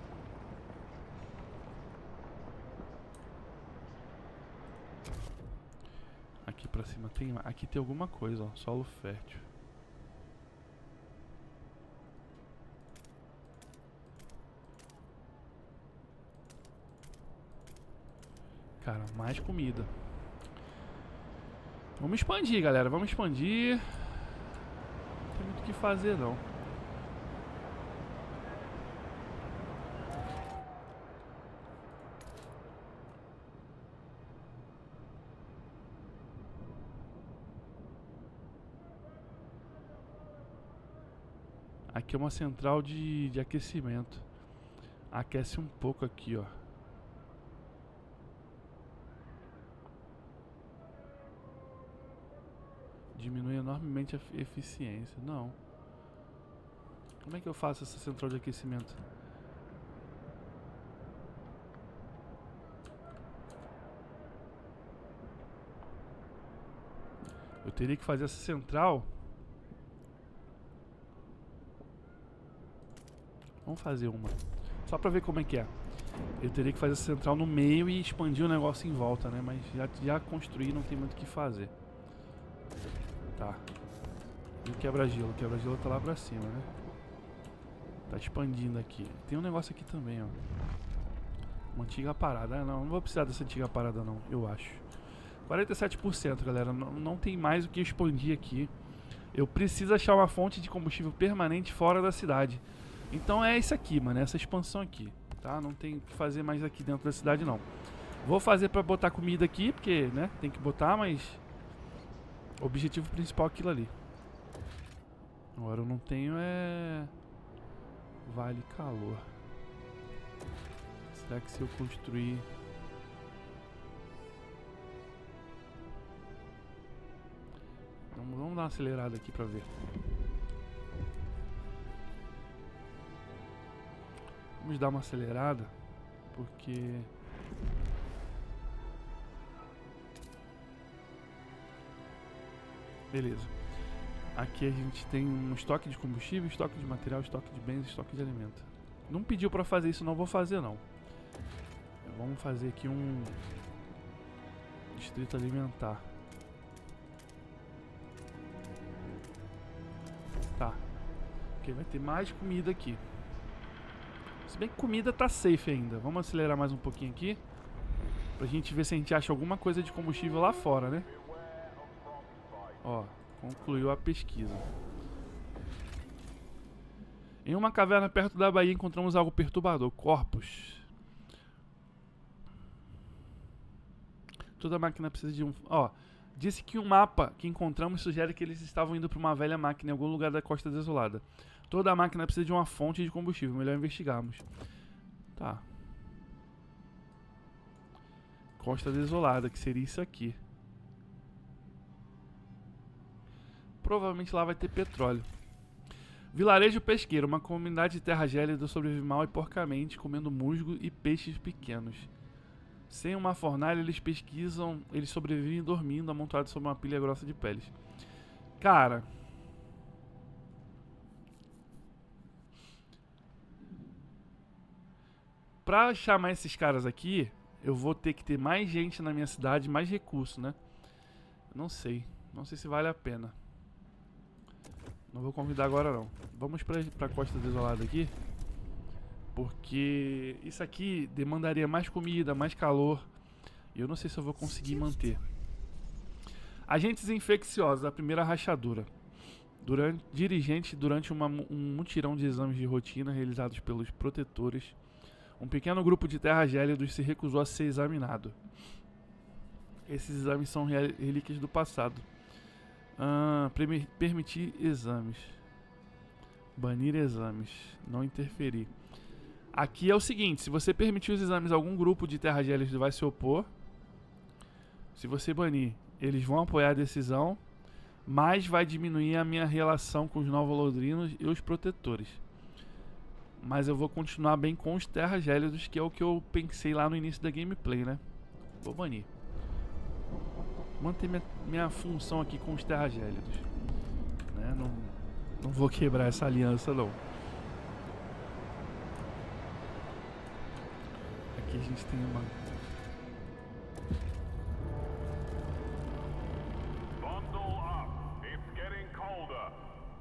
Aqui pra cima tem... Aqui tem alguma coisa, ó. Solo fértil. Cara, mais comida. Vamos expandir, galera. Vamos expandir. Não tem muito o que fazer, não. Aqui é uma central de, de aquecimento. Aquece um pouco aqui, ó. Diminui enormemente a eficiência. Não. Como é que eu faço essa central de aquecimento? Eu teria que fazer essa central. Vamos fazer uma. Só pra ver como é que é. Eu teria que fazer essa central no meio e expandir o negócio em volta, né? Mas já, já construí, não tem muito o que fazer. Tá. E o quebra-gelo? O quebra-gelo tá lá pra cima, né? Tá expandindo aqui. Tem um negócio aqui também, ó. Uma antiga parada. Ah, não, não vou precisar dessa antiga parada não, eu acho. quarenta e sete por cento, galera. Não, não tem mais o que expandir aqui. Eu preciso achar uma fonte de combustível permanente fora da cidade. Então é isso aqui, mano. Essa expansão aqui, tá? Não tem o que fazer mais aqui dentro da cidade, não. Vou fazer pra botar comida aqui, porque, né? Tem que botar, mas... O objetivo principal é aquilo ali. Agora eu não tenho é... Vale calor. Será que se eu construir... Vamos, vamos dar uma acelerada aqui pra ver. Vamos dar uma acelerada. Porque... Beleza. Aqui a gente tem um estoque de combustível, estoque de material, estoque de bens, estoque de alimento. Não pediu pra fazer isso, não vou fazer não. Vamos fazer aqui um distrito alimentar. Tá. Ok, vai ter mais comida aqui. Se bem que comida tá safe ainda. Vamos acelerar mais um pouquinho aqui. Pra gente ver se a gente acha alguma coisa de combustível lá fora, né? Ó, concluiu a pesquisa. Em uma caverna perto da Bahia encontramos algo perturbador. Corpos. Toda máquina precisa de um... Ó, disse que um mapa que encontramos sugere que eles estavam indo para uma velha máquina em algum lugar da costa desolada. Toda máquina precisa de uma fonte de combustível. Melhor investigarmos. Tá. Costa desolada, que seria isso aqui. Provavelmente lá vai ter petróleo. Vilarejo pesqueiro. Uma comunidade de terra gélida sobrevive mal e porcamente, comendo musgo e peixes pequenos. Sem uma fornalha, eles pesquisam, eles sobrevivem dormindo, amontoados sobre uma pilha grossa de peles. Cara... Pra chamar esses caras aqui, eu vou ter que ter mais gente na minha cidade, mais recurso, né? Não sei. Não sei se vale a pena. Não vou convidar agora não. Vamos pra, pra Costa Desolada aqui. Porque isso aqui demandaria mais comida, mais calor. E eu não sei se eu vou conseguir manter. Agentes infecciosos, a primeira rachadura. Durante, dirigente durante uma, um mutirão de exames de rotina realizados pelos protetores, um pequeno grupo de terra-gélidos se recusou a ser examinado. Esses exames são relíquias do passado. Ah, permitir exames. Banir exames. Não interferir. Aqui é o seguinte, se você permitir os exames, algum grupo de terra-gélidos vai se opor. Se você banir, eles vão apoiar a decisão, mas vai diminuir a minha relação com os novolodrinos e os protetores. Mas eu vou continuar bem com os terra-gélidos, que é o que eu pensei lá no início da gameplay, né? Vou banir. Manter minha, minha função aqui com os terra-gélidos, né? Não, não vou quebrar essa aliança, não. Aqui a gente tem uma... Bundle up. It's getting colder.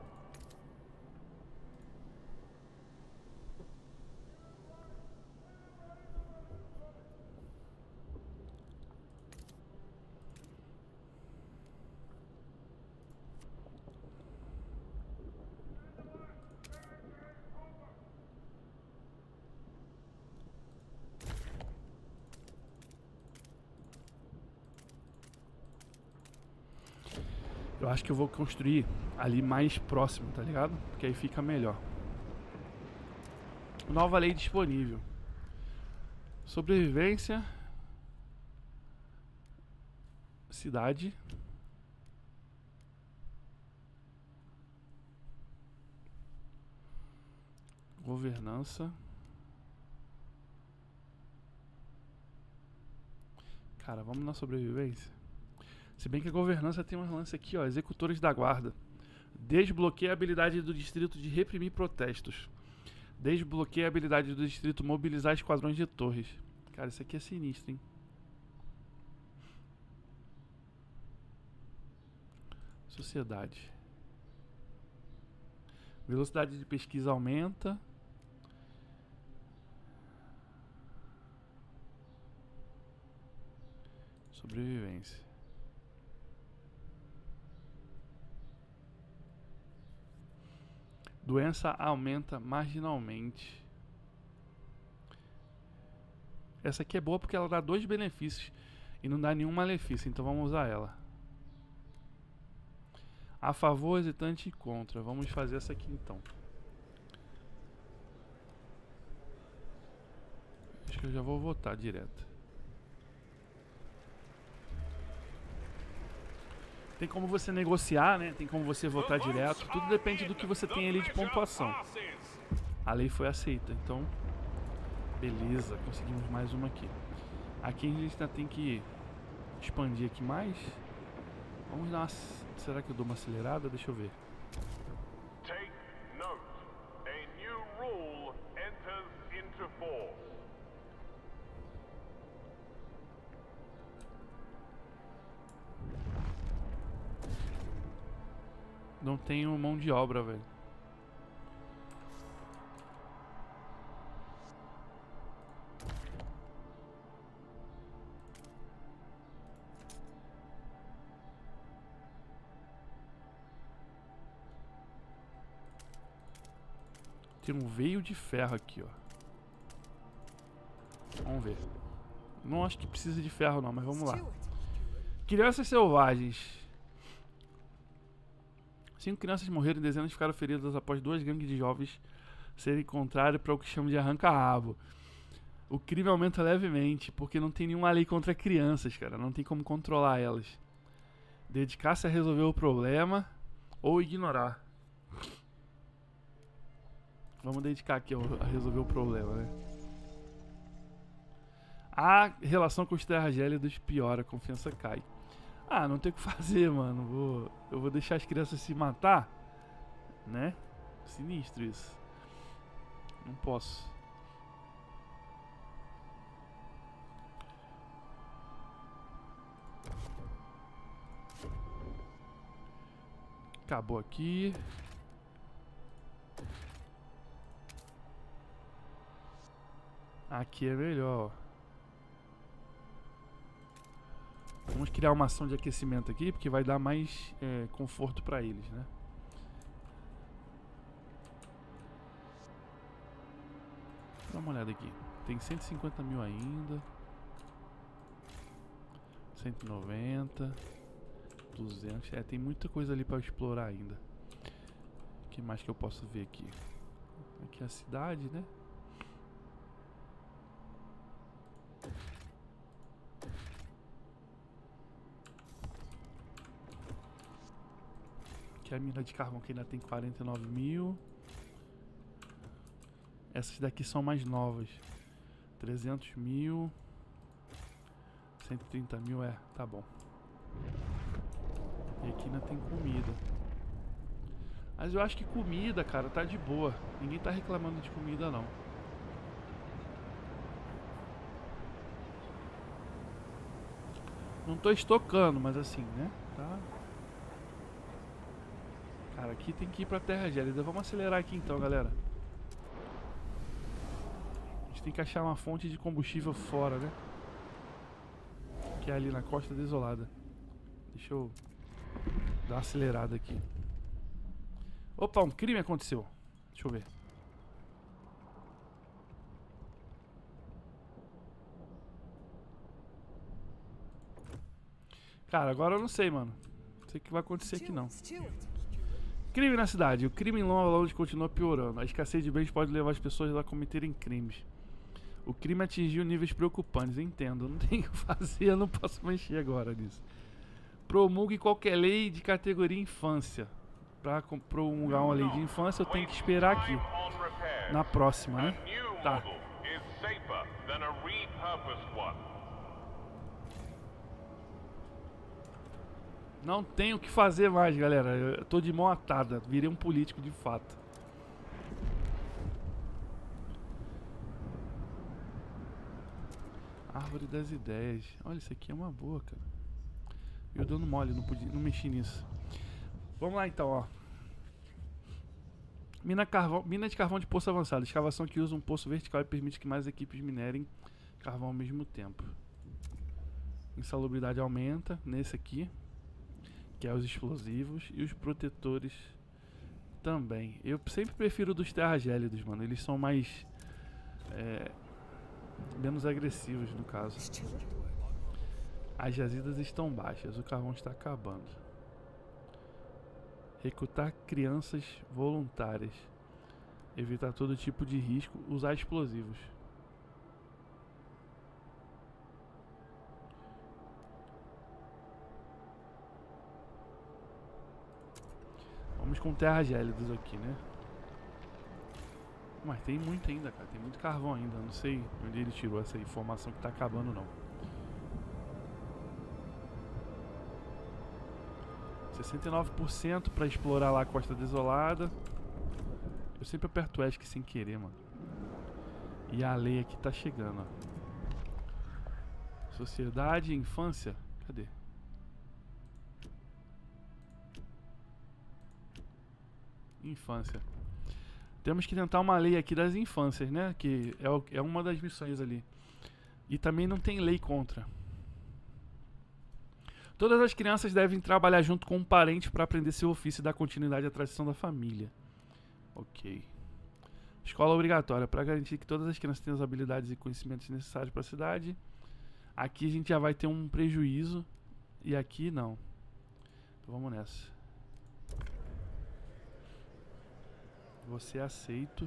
Eu acho que eu vou construir ali mais próximo, tá ligado? Porque aí fica melhor. Nova lei disponível. Sobrevivência. Cidade. Governança. Cara, vamos na sobrevivência. Se bem que a governança tem um lance aqui, ó. Executores da guarda. Desbloqueia a habilidade do distrito de reprimir protestos. Desbloqueia a habilidade do distrito mobilizar esquadrões de torres. Cara, isso aqui é sinistro, hein? Sociedade. Velocidade de pesquisa aumenta. Sobrevivência. Doença aumenta marginalmente. Essa aqui é boa porque ela dá dois benefícios e não dá nenhum malefício, então vamos usar ela. A favor, hesitante e contra. Vamos fazer essa aqui então. Acho que eu já vou votar direto. Tem como você negociar, né? Tem como você votar direto. Tudo depende do que você tem ali de pontuação. A lei foi aceita, então... Beleza, conseguimos mais uma aqui. Aqui a gente ainda tem que expandir aqui mais. Vamos dar uma... Será que eu dou uma acelerada? Deixa eu ver. Take note. A new rule enters into force. Não tenho mão de obra, velho. Tem um veio de ferro aqui, ó. Vamos ver. Não acho que precisa de ferro não, mas vamos lá. Crianças selvagens. Cinco crianças morreram e dezenas ficaram feridas após duas gangues de jovens serem encontradas para o que chamam de arranca-rabo. O crime aumenta levemente, porque não tem nenhuma lei contra crianças, cara. Não tem como controlar elas. Dedicar-se a resolver o problema ou ignorar. Vamos dedicar aqui a resolver o problema, né? A relação com os terra-gélidos piora, a confiança cai. Ah, não tem o que fazer, mano. Vou, eu vou deixar as crianças se matar, né? Sinistro isso. Não posso. Acabou aqui. Aqui é melhor, ó. Vamos criar uma ação de aquecimento aqui, porque vai dar mais é, conforto pra eles, né? Dá uma olhada aqui. Tem cento e cinquenta mil ainda. cento e noventa. duzentos. É, tem muita coisa ali pra explorar ainda. O que mais que eu posso ver aqui? Aqui é a cidade, né? Aqui é a mina de carvão que ainda tem quarenta e nove mil. Essas daqui são mais novas. trezentos mil. cento e trinta mil, é, tá bom. E aqui ainda tem comida. Mas eu acho que comida, cara, tá de boa. Ninguém tá reclamando de comida, não. Não tô estocando, mas assim, né? Tá. Cara, aqui tem que ir pra terra gélida. Vamos acelerar aqui então, galera. A gente tem que achar uma fonte de combustível fora, né? Que é ali na Costa Desolada. Deixa eu dar uma acelerada aqui. Opa, um crime aconteceu. Deixa eu ver. Cara, agora eu não sei, mano. Não sei o que vai acontecer aqui, não. Crime na cidade. O crime em Long Island continua piorando. A escassez de bens pode levar as pessoas a cometerem crimes. O crime atingiu níveis preocupantes. Entendo. Não tem o que fazer. Eu não posso mexer agora nisso. Promulgue qualquer lei de categoria infância. Pra promulgar uma lei de infância, eu tenho que esperar aqui. Na próxima, né? Tá. Não tenho o que fazer mais, galera. Eu tô de mão atada. Virei um político de fato. Árvore das ideias. Olha, isso aqui é uma boa, cara. Eu dando mole, não, podia, não mexi nisso. Vamos lá então, ó. Mina, carvão, mina de carvão de poço avançado. Escavação que usa um poço vertical e permite que mais equipes minerem carvão ao mesmo tempo. Insalubridade aumenta nesse aqui, que é os explosivos, e os protetores também. Eu sempre prefiro dos terras gélidos, mano. Eles são mais é, menos agressivos no caso. As jazidas estão baixas, o carvão está acabando. Recrutar crianças voluntárias. Evitar todo tipo de risco. Usar explosivos. Vamos com terras gélidas aqui, né? Mas tem muito ainda, cara. Tem muito carvão ainda. Não sei onde ele tirou essa informação que tá acabando, não. sessenta e nove por cento pra explorar lá a Costa Desolada. Eu sempre aperto o ESC sem querer, mano. E a lei aqui tá chegando, ó. Sociedade e infância. Cadê? Infância. Temos que tentar uma lei aqui das infâncias, né? Que é, o, é uma das missões ali. E também não tem lei contra. Todas as crianças devem trabalhar junto com um parente para aprender seu ofício e dar continuidade à tradição da família. Ok. Escola obrigatória para garantir que todas as crianças tenham as habilidades e conhecimentos necessários para a cidade. Aqui a gente já vai ter um prejuízo. E aqui não. Então vamos nessa. Você é aceito.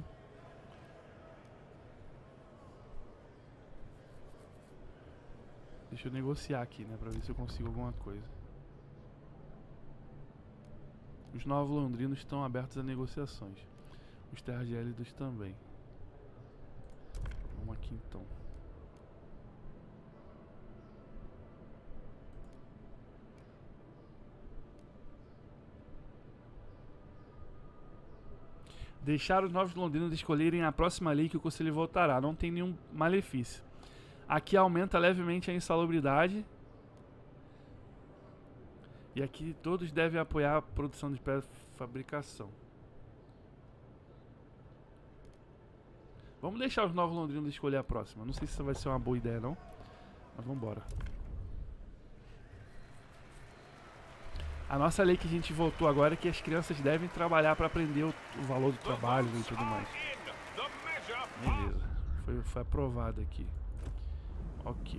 Deixa eu negociar aqui, né, pra ver se eu consigo alguma coisa. Os novos londrinos estão abertos a negociações. Os terras gélidos também. Vamos aqui então. Deixar os novos londrinos escolherem a próxima lei que o conselho votará. Não tem nenhum malefício. Aqui aumenta levemente a insalubridade. E aqui todos devem apoiar a produção de pré-fabricação. Vamos deixar os Novos Londrinos escolher a próxima. Não sei se isso vai ser uma boa ideia não, mas vamos embora. A nossa lei que a gente votou agora é que as crianças devem trabalhar para aprender o, o valor do trabalho e tudo mais. Beleza, foi, foi aprovado aqui. Ok.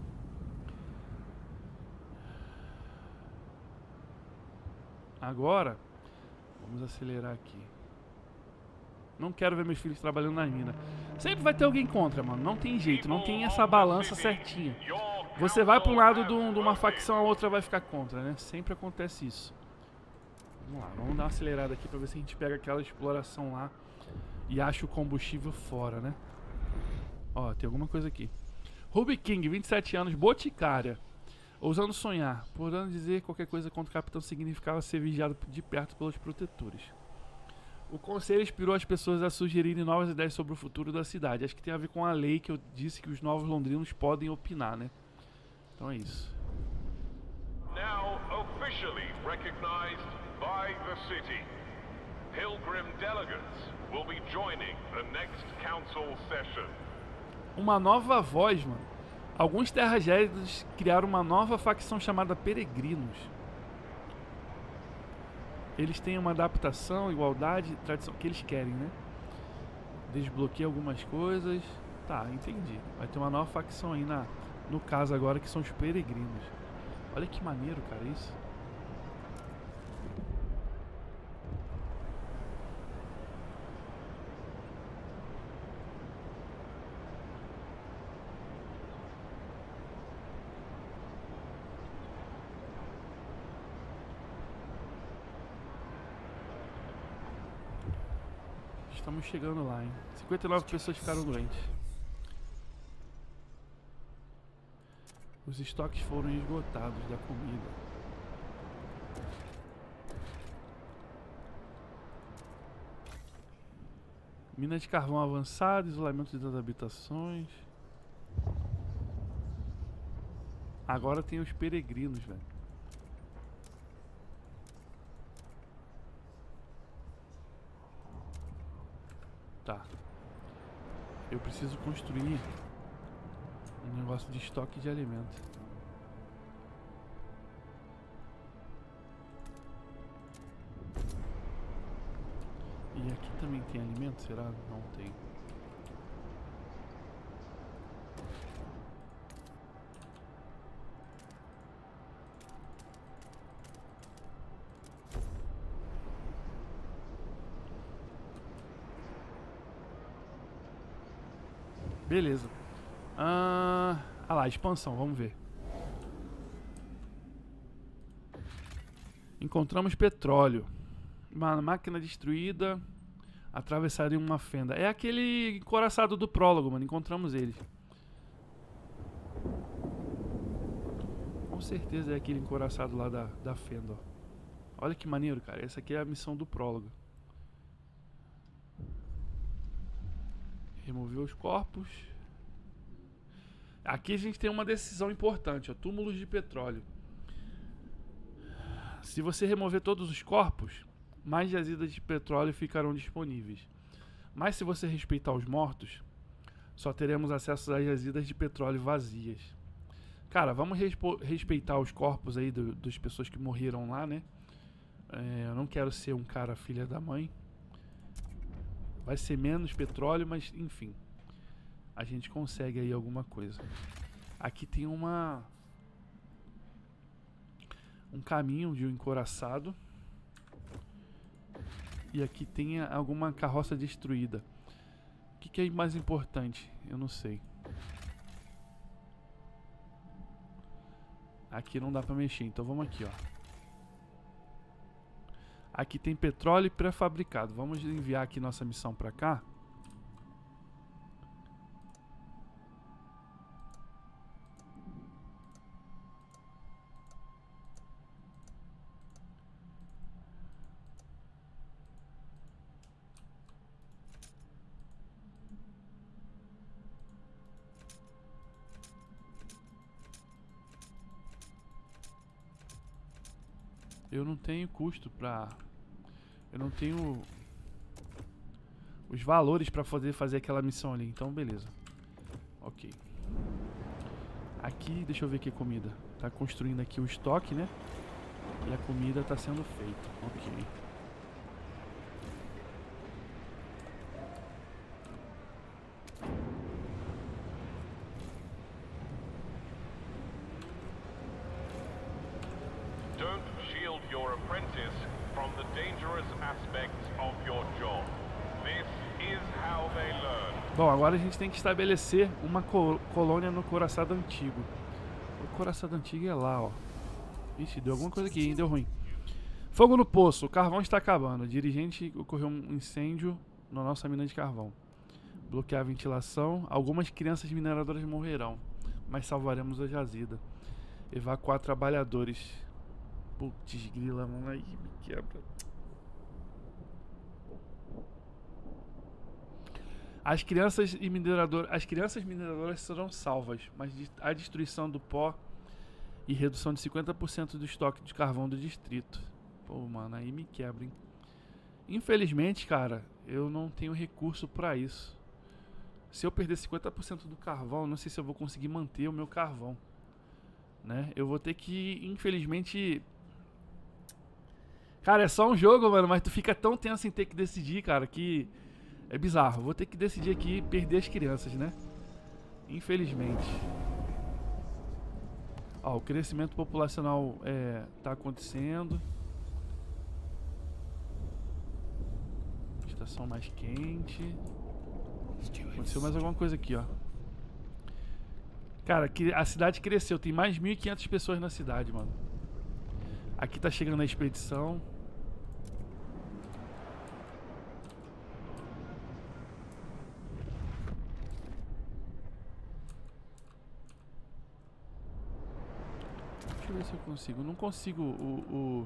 Agora, vamos acelerar aqui. Não quero ver meus filhos trabalhando na mina. Sempre vai ter alguém contra, mano. Não tem jeito, não tem essa balança certinha. Você vai para um lado de, um, de uma facção, a outra vai ficar contra, né? Sempre acontece isso. Vamos lá, vamos dar uma acelerada aqui para ver se a gente pega aquela exploração lá e acha o combustível fora, né? Ó, tem alguma coisa aqui. Ruby King, vinte e sete anos, boticária. Ousando sonhar, podendo dizer qualquer coisa contra o capitão significava ser vigiado de perto pelos protetores. O conselho inspirou as pessoas a sugerirem novas ideias sobre o futuro da cidade. Acho que tem a ver com a lei que eu disse que os novos londrinos podem opinar, né? Então é isso. Now officially recognized by the city, Pilgrim delegates will be joining the next council session. Uma nova voz, mano. Alguns terra-gélidos criaram uma nova facção chamada Peregrinos. Eles têm uma adaptação, igualdade, tradição que eles querem, né? Desbloqueia algumas coisas. Tá, entendi. Vai ter uma nova facção aí na, no caso agora que são os Peregrinos. Olha que maneiro, cara, isso. Estamos chegando lá, hein? cinquenta e nove pessoas ficaram doentes. Os estoques foram esgotados da comida. Mina de carvão avançada, isolamento das habitações. Agora tem os peregrinos, velho. Tá. Eu preciso construir um negócio de estoque de alimento. E aqui também tem alimento? Será? Não tem. Beleza. Ah, ah lá, expansão, vamos ver. Encontramos petróleo. Uma máquina destruída. Atravessaria uma fenda. É aquele encoraçado do prólogo, mano. Encontramos ele. Com certeza é aquele encoraçado lá da, da fenda, ó. Olha que maneiro, cara. Essa aqui é a missão do prólogo. Remover os corpos. Aqui a gente tem uma decisão importante, ó, túmulos de petróleo. Se você remover todos os corpos, mais jazidas de petróleo ficarão disponíveis. Mas se você respeitar os mortos, só teremos acesso às jazidas de petróleo vazias. Cara, vamos respeitar os corpos aí do, das pessoas que morreram lá, né? É, eu não quero ser um cara filha da mãe. Vai ser menos petróleo, mas enfim. A gente consegue aí alguma coisa. Aqui tem uma... um caminho de um encoraçado. E aqui tem alguma carroça destruída. O que, que é mais importante? Eu não sei. Aqui não dá pra mexer, então vamos aqui, ó. Aqui tem petróleo pré-fabricado. Vamos enviar aqui nossa missão pra cá. eu não tenho custo pra... Eu não tenho os valores pra poder fazer aquela missão ali. Então, beleza. Ok. Aqui, deixa eu ver aqui a comida. Tá construindo aqui o estoque, né? E a comida tá sendo feita. Ok. Don't shield your apprentice from the dangerous aspects of your job. This is how they learn. Bom, agora a gente tem que estabelecer uma co colônia no Coraçado Antigo. O Coraçado Antigo é lá, ó. Ixi, deu alguma coisa aqui, hein? Deu ruim. Fogo no poço. O carvão está acabando. O dirigente ocorreu um incêndio na nossa mina de carvão. Bloquear a ventilação. Algumas crianças mineradoras morrerão, mas salvaremos a jazida. Evacuar trabalhadores. Putz, grila, mano. Aí me quebra. As crianças e mineradoras, as crianças mineradoras serão salvas, mas a destruição do pó e redução de cinquenta por cento do estoque de carvão do distrito. Pô, mano, aí me quebra, hein? Infelizmente, cara, eu não tenho recurso pra isso. Se eu perder cinquenta por cento do carvão, não sei se eu vou conseguir manter o meu carvão, né? Eu vou ter que, infelizmente... Cara, é só um jogo, mano, mas tu fica tão tenso em ter que decidir, cara, que... É bizarro, vou ter que decidir aqui perder as crianças, né? Infelizmente. Ó, o crescimento populacional é, tá acontecendo. Estação mais quente. Aconteceu mais alguma coisa aqui, ó. Cara, a cidade cresceu, tem mais de mil e quinhentas pessoas na cidade, mano. Aqui tá chegando a expedição. Deixa eu ver se eu consigo. Não consigo o... o...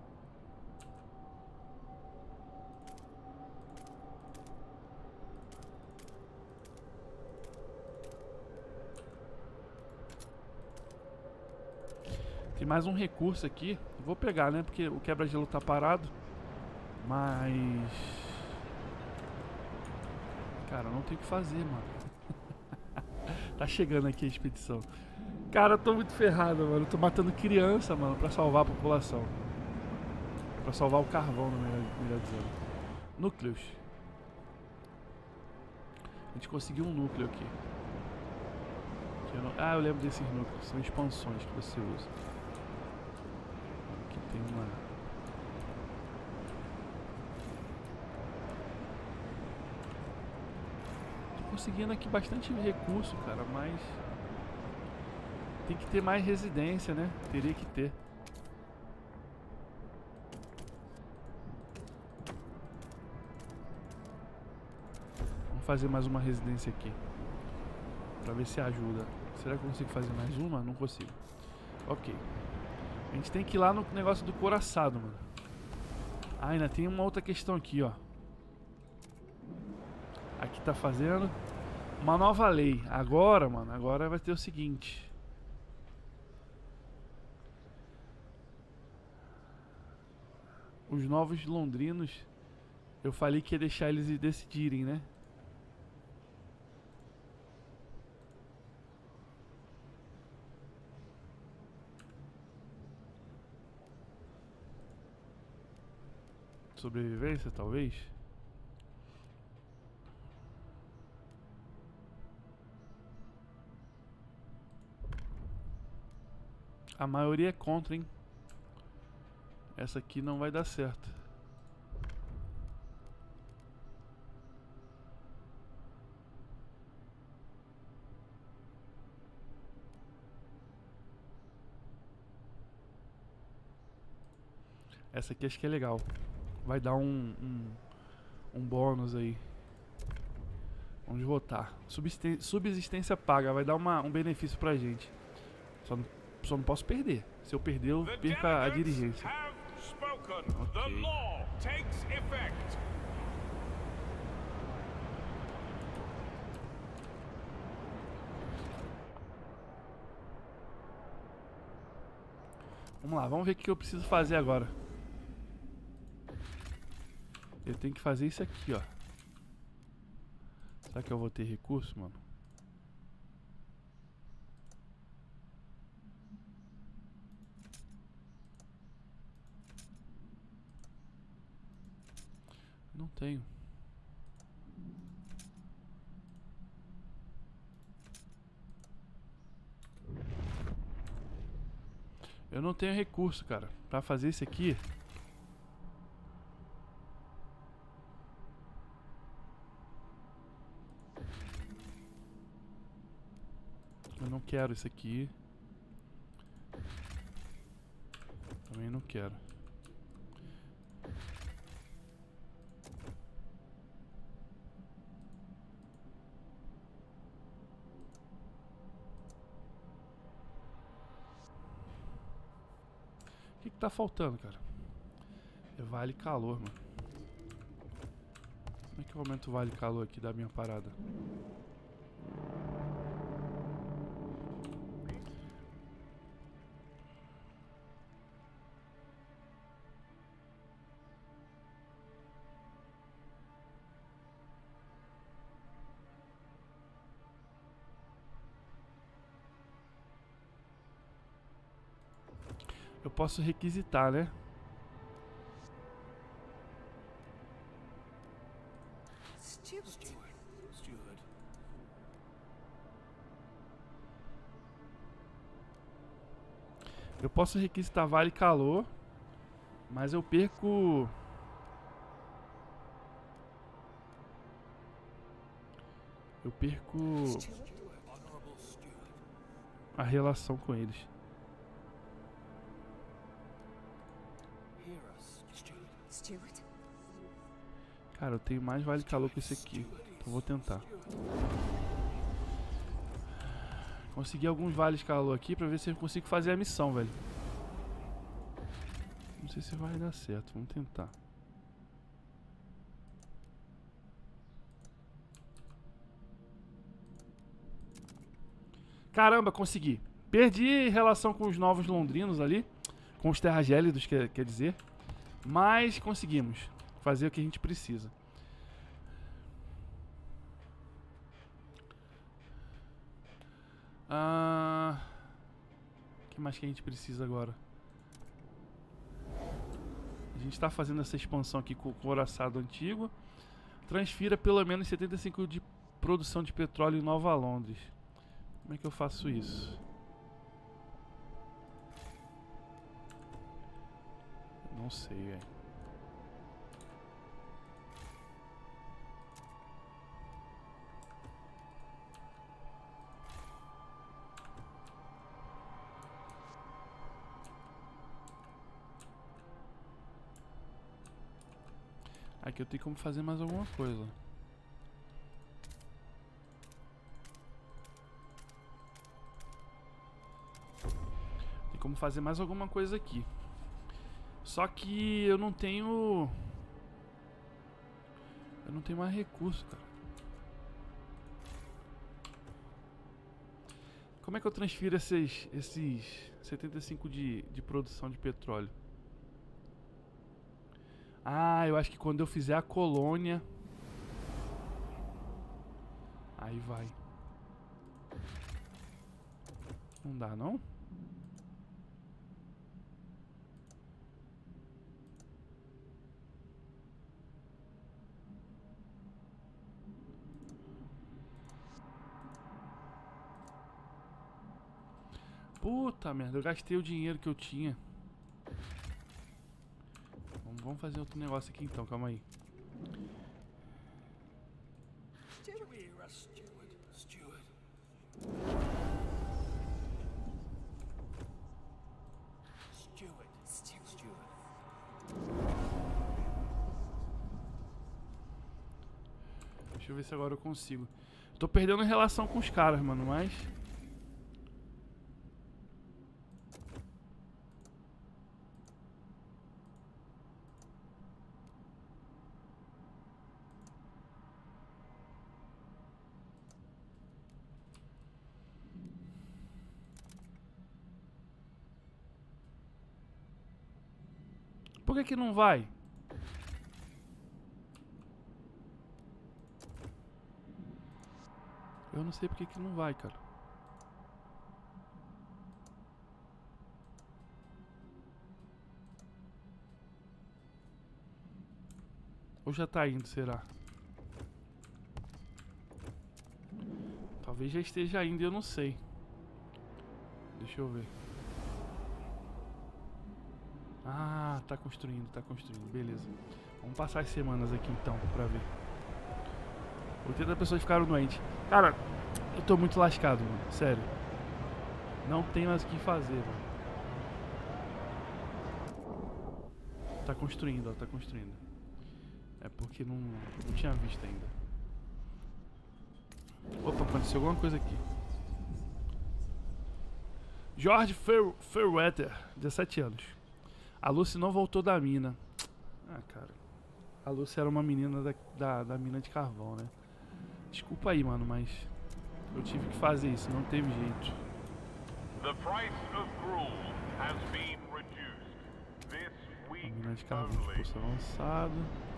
Tem mais um recurso aqui. Vou pegar, né? Porque o quebra-gelo tá parado. Mas... Cara, não tem o que fazer, mano. Tá chegando aqui a expedição. Cara, eu tô muito ferrado, mano. Eu tô matando criança, mano, pra salvar a população. Pra salvar o carvão, melhor, melhor dizendo. Núcleos. A gente conseguiu um núcleo aqui. Eu não... Ah, eu lembro desses núcleos. São expansões que você usa. Aqui tem uma... Tô conseguindo aqui bastante recurso, cara, mas... Tem que ter mais residência, né? Teria que ter. Vamos fazer mais uma residência aqui. Pra ver se ajuda. Será que eu consigo fazer mais uma? Não consigo. Ok. A gente tem que ir lá no negócio do coraçado, mano. Ah, ainda tem uma outra questão aqui, ó. Aqui tá fazendo uma nova lei. Agora, mano, agora vai ter o seguinte. Os novos londrinos, eu falei que ia deixar eles decidirem, né? Sobrevivência, talvez? A maioria é contra, hein? Essa aqui não vai dar certo. Essa aqui acho que é legal. Vai dar um, um, um bônus aí. Vamos votar. Subsistência, subsistência paga. Vai dar uma, um benefício pra gente. Só não, só não posso perder. Se eu perder, eu perco a dirigência. Okay. Vamos lá, vamos ver o que eu preciso fazer agora. Eu tenho que fazer isso aqui, ó. Será que eu vou ter recurso, mano? Não tenho. Eu não tenho recurso, cara, pra fazer isso aqui. Eu não quero isso aqui. Também não quero. O que que tá faltando, cara? É vale calor, mano. Como é que eu aumento o vale calor aqui da minha parada? Eu posso requisitar, né? Eu posso requisitar vale calor, mas eu perco... Eu perco a relação com eles. Cara, eu tenho mais vale calor que esse aqui, então vou tentar. Consegui alguns vales calor aqui pra ver se eu consigo fazer a missão, velho. Não sei se vai dar certo, vamos tentar. Caramba, consegui. Perdi relação com os novos londrinos ali, com os terras gélidos, quer, quer dizer. Mas conseguimos fazer o que a gente precisa. Ah, o que mais que a gente precisa agora? A gente está fazendo essa expansão aqui com o couraçado antigo. Transfira pelo menos setenta e cinco de produção de petróleo em Nova Londres. Como é que eu faço isso? Não sei, velho. Aqui eu tenho como fazer mais alguma coisa. Tem como fazer mais alguma coisa aqui. Só que eu não tenho... Eu não tenho mais recurso, cara. Como é que eu transfiro esses, esses setenta e cinco de, de produção de petróleo? Ah, eu acho que quando eu fizer a colônia... Aí vai. Não dá, não? Puta merda, eu gastei o dinheiro que eu tinha. Vamos, vamos fazer outro negócio aqui então, calma aí. Deixa eu ver se agora eu consigo. Tô perdendo relação com os caras, mano, mas... Por que que não vai? Eu não sei por que que não vai, cara. Ou já tá indo, será? Talvez já esteja indo e eu não sei. Deixa eu ver. Ah, tá construindo, tá construindo. Beleza. Vamos passar as semanas aqui então, pra ver. oitenta pessoas ficaram doentes. Cara, eu tô muito lascado, mano. Sério. Não tem mais o que fazer, mano. Tá construindo, ó. Tá construindo. É porque não, não tinha visto ainda. Opa, aconteceu alguma coisa aqui. Jorge Fer Ferwetter, dezessete anos. A Lucy não voltou da mina. Ah, cara. A Lucy era uma menina da, da, da mina de carvão, né? Desculpa aí, mano, mas eu tive que fazer isso, não teve jeito. The price of gruel has been reduced. This A week mina de carvão de only. poço avançado.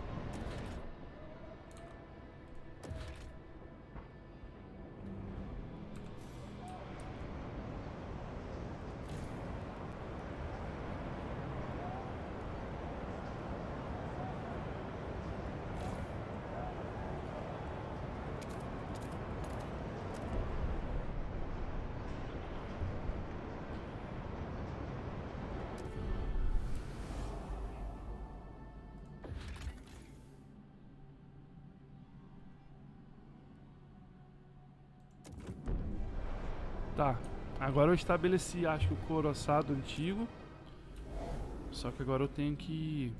Tá, agora eu estabeleci, acho que o couro assado antigo. Só que agora eu tenho que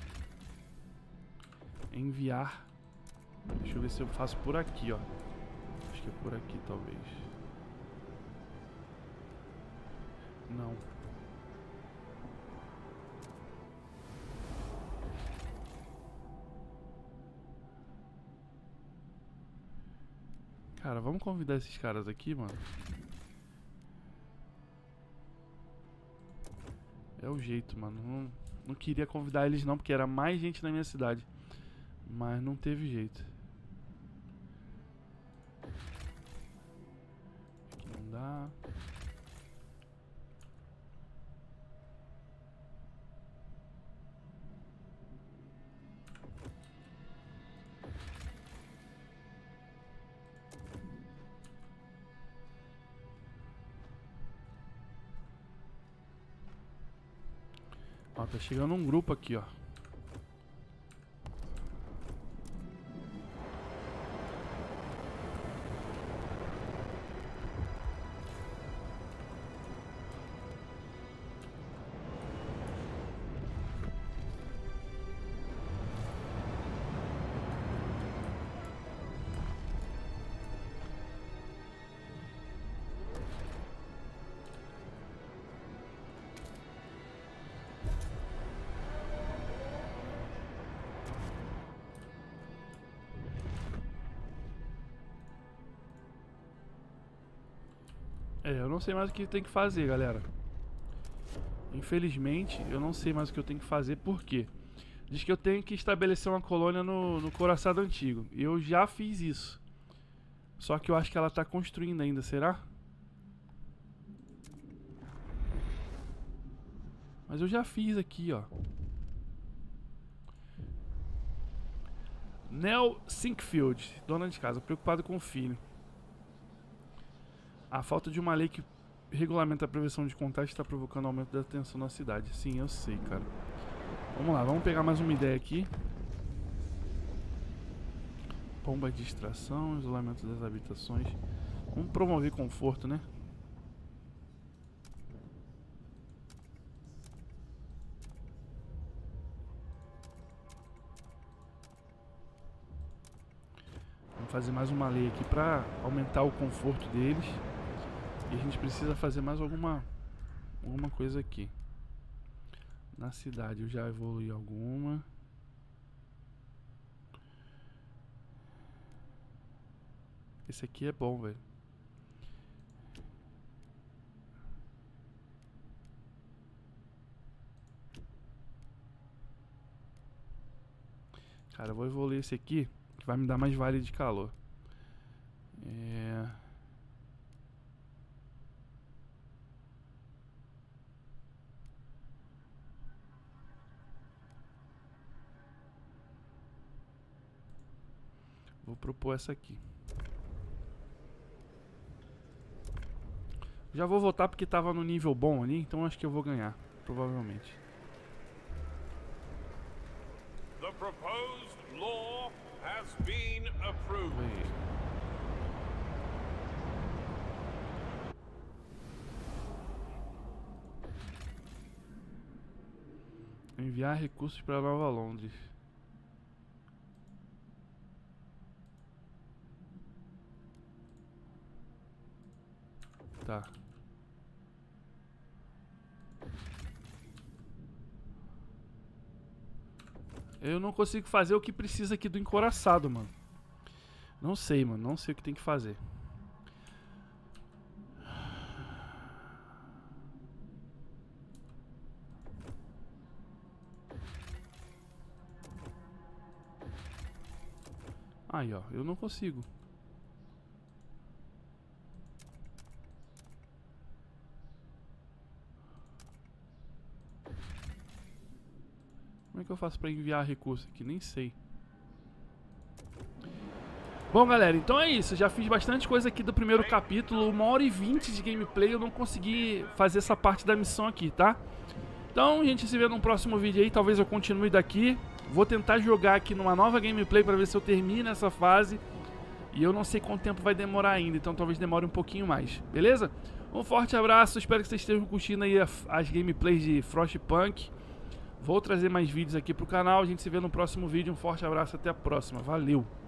enviar. Deixa eu ver se eu faço por aqui, ó. Acho que é por aqui, talvez. Não. Cara, vamos convidar esses caras aqui, mano. É o jeito, mano. Não, não queria convidar eles não, porque era mais gente na minha cidade. Mas não teve jeito. Aqui não dá. Ó, tá chegando um grupo aqui, ó. É, eu não sei mais o que tem que fazer, galera. Infelizmente, eu não sei mais o que eu tenho que fazer, por quê? Diz que eu tenho que estabelecer uma colônia no, no coraçado antigo. E eu já fiz isso. Só que eu acho que ela tá construindo ainda, será? Mas eu já fiz aqui, ó. Nell Sinkfield, dona de casa, preocupada com o filho. A falta de uma lei que regulamenta a prevenção de contágio está provocando aumento da tensão na cidade. Sim, eu sei, cara. Vamos lá, vamos pegar mais uma ideia aqui. Bomba de distração, isolamento das habitações. Vamos promover conforto, né? Vamos fazer mais uma lei aqui para aumentar o conforto deles. E a gente precisa fazer mais alguma alguma coisa aqui. Na cidade eu já evolui alguma. Esse aqui é bom, velho. Cara, eu vou evoluir esse aqui, que vai me dar mais vale de calor. É... Vou propor essa aqui. Já vou votar porque tava no nível bom ali, então acho que eu vou ganhar, provavelmente. The proposed law has been approved. Enviar recursos para Nova Londres. Tá. Eu não consigo fazer o que precisa aqui do encoraçado, mano. Não sei, mano. Não sei o que tem que fazer. Aí, ó. Eu não consigo. Como é que eu faço pra enviar recurso aqui? Nem sei. Bom, galera, então é isso. Já fiz bastante coisa aqui do primeiro capítulo. Uma hora e vinte de gameplay. Eu não consegui fazer essa parte da missão aqui, tá? Então a gente se vê num próximo vídeo aí. Talvez eu continue daqui. Vou tentar jogar aqui numa nova gameplay pra ver se eu termino essa fase. E eu não sei quanto tempo vai demorar ainda. Então talvez demore um pouquinho mais. Beleza? Um forte abraço. Espero que vocês estejam curtindo aí as gameplays de Frostpunk. Vou trazer mais vídeos aqui pro canal. A gente se vê no próximo vídeo. Um forte abraço. Até a próxima. Valeu!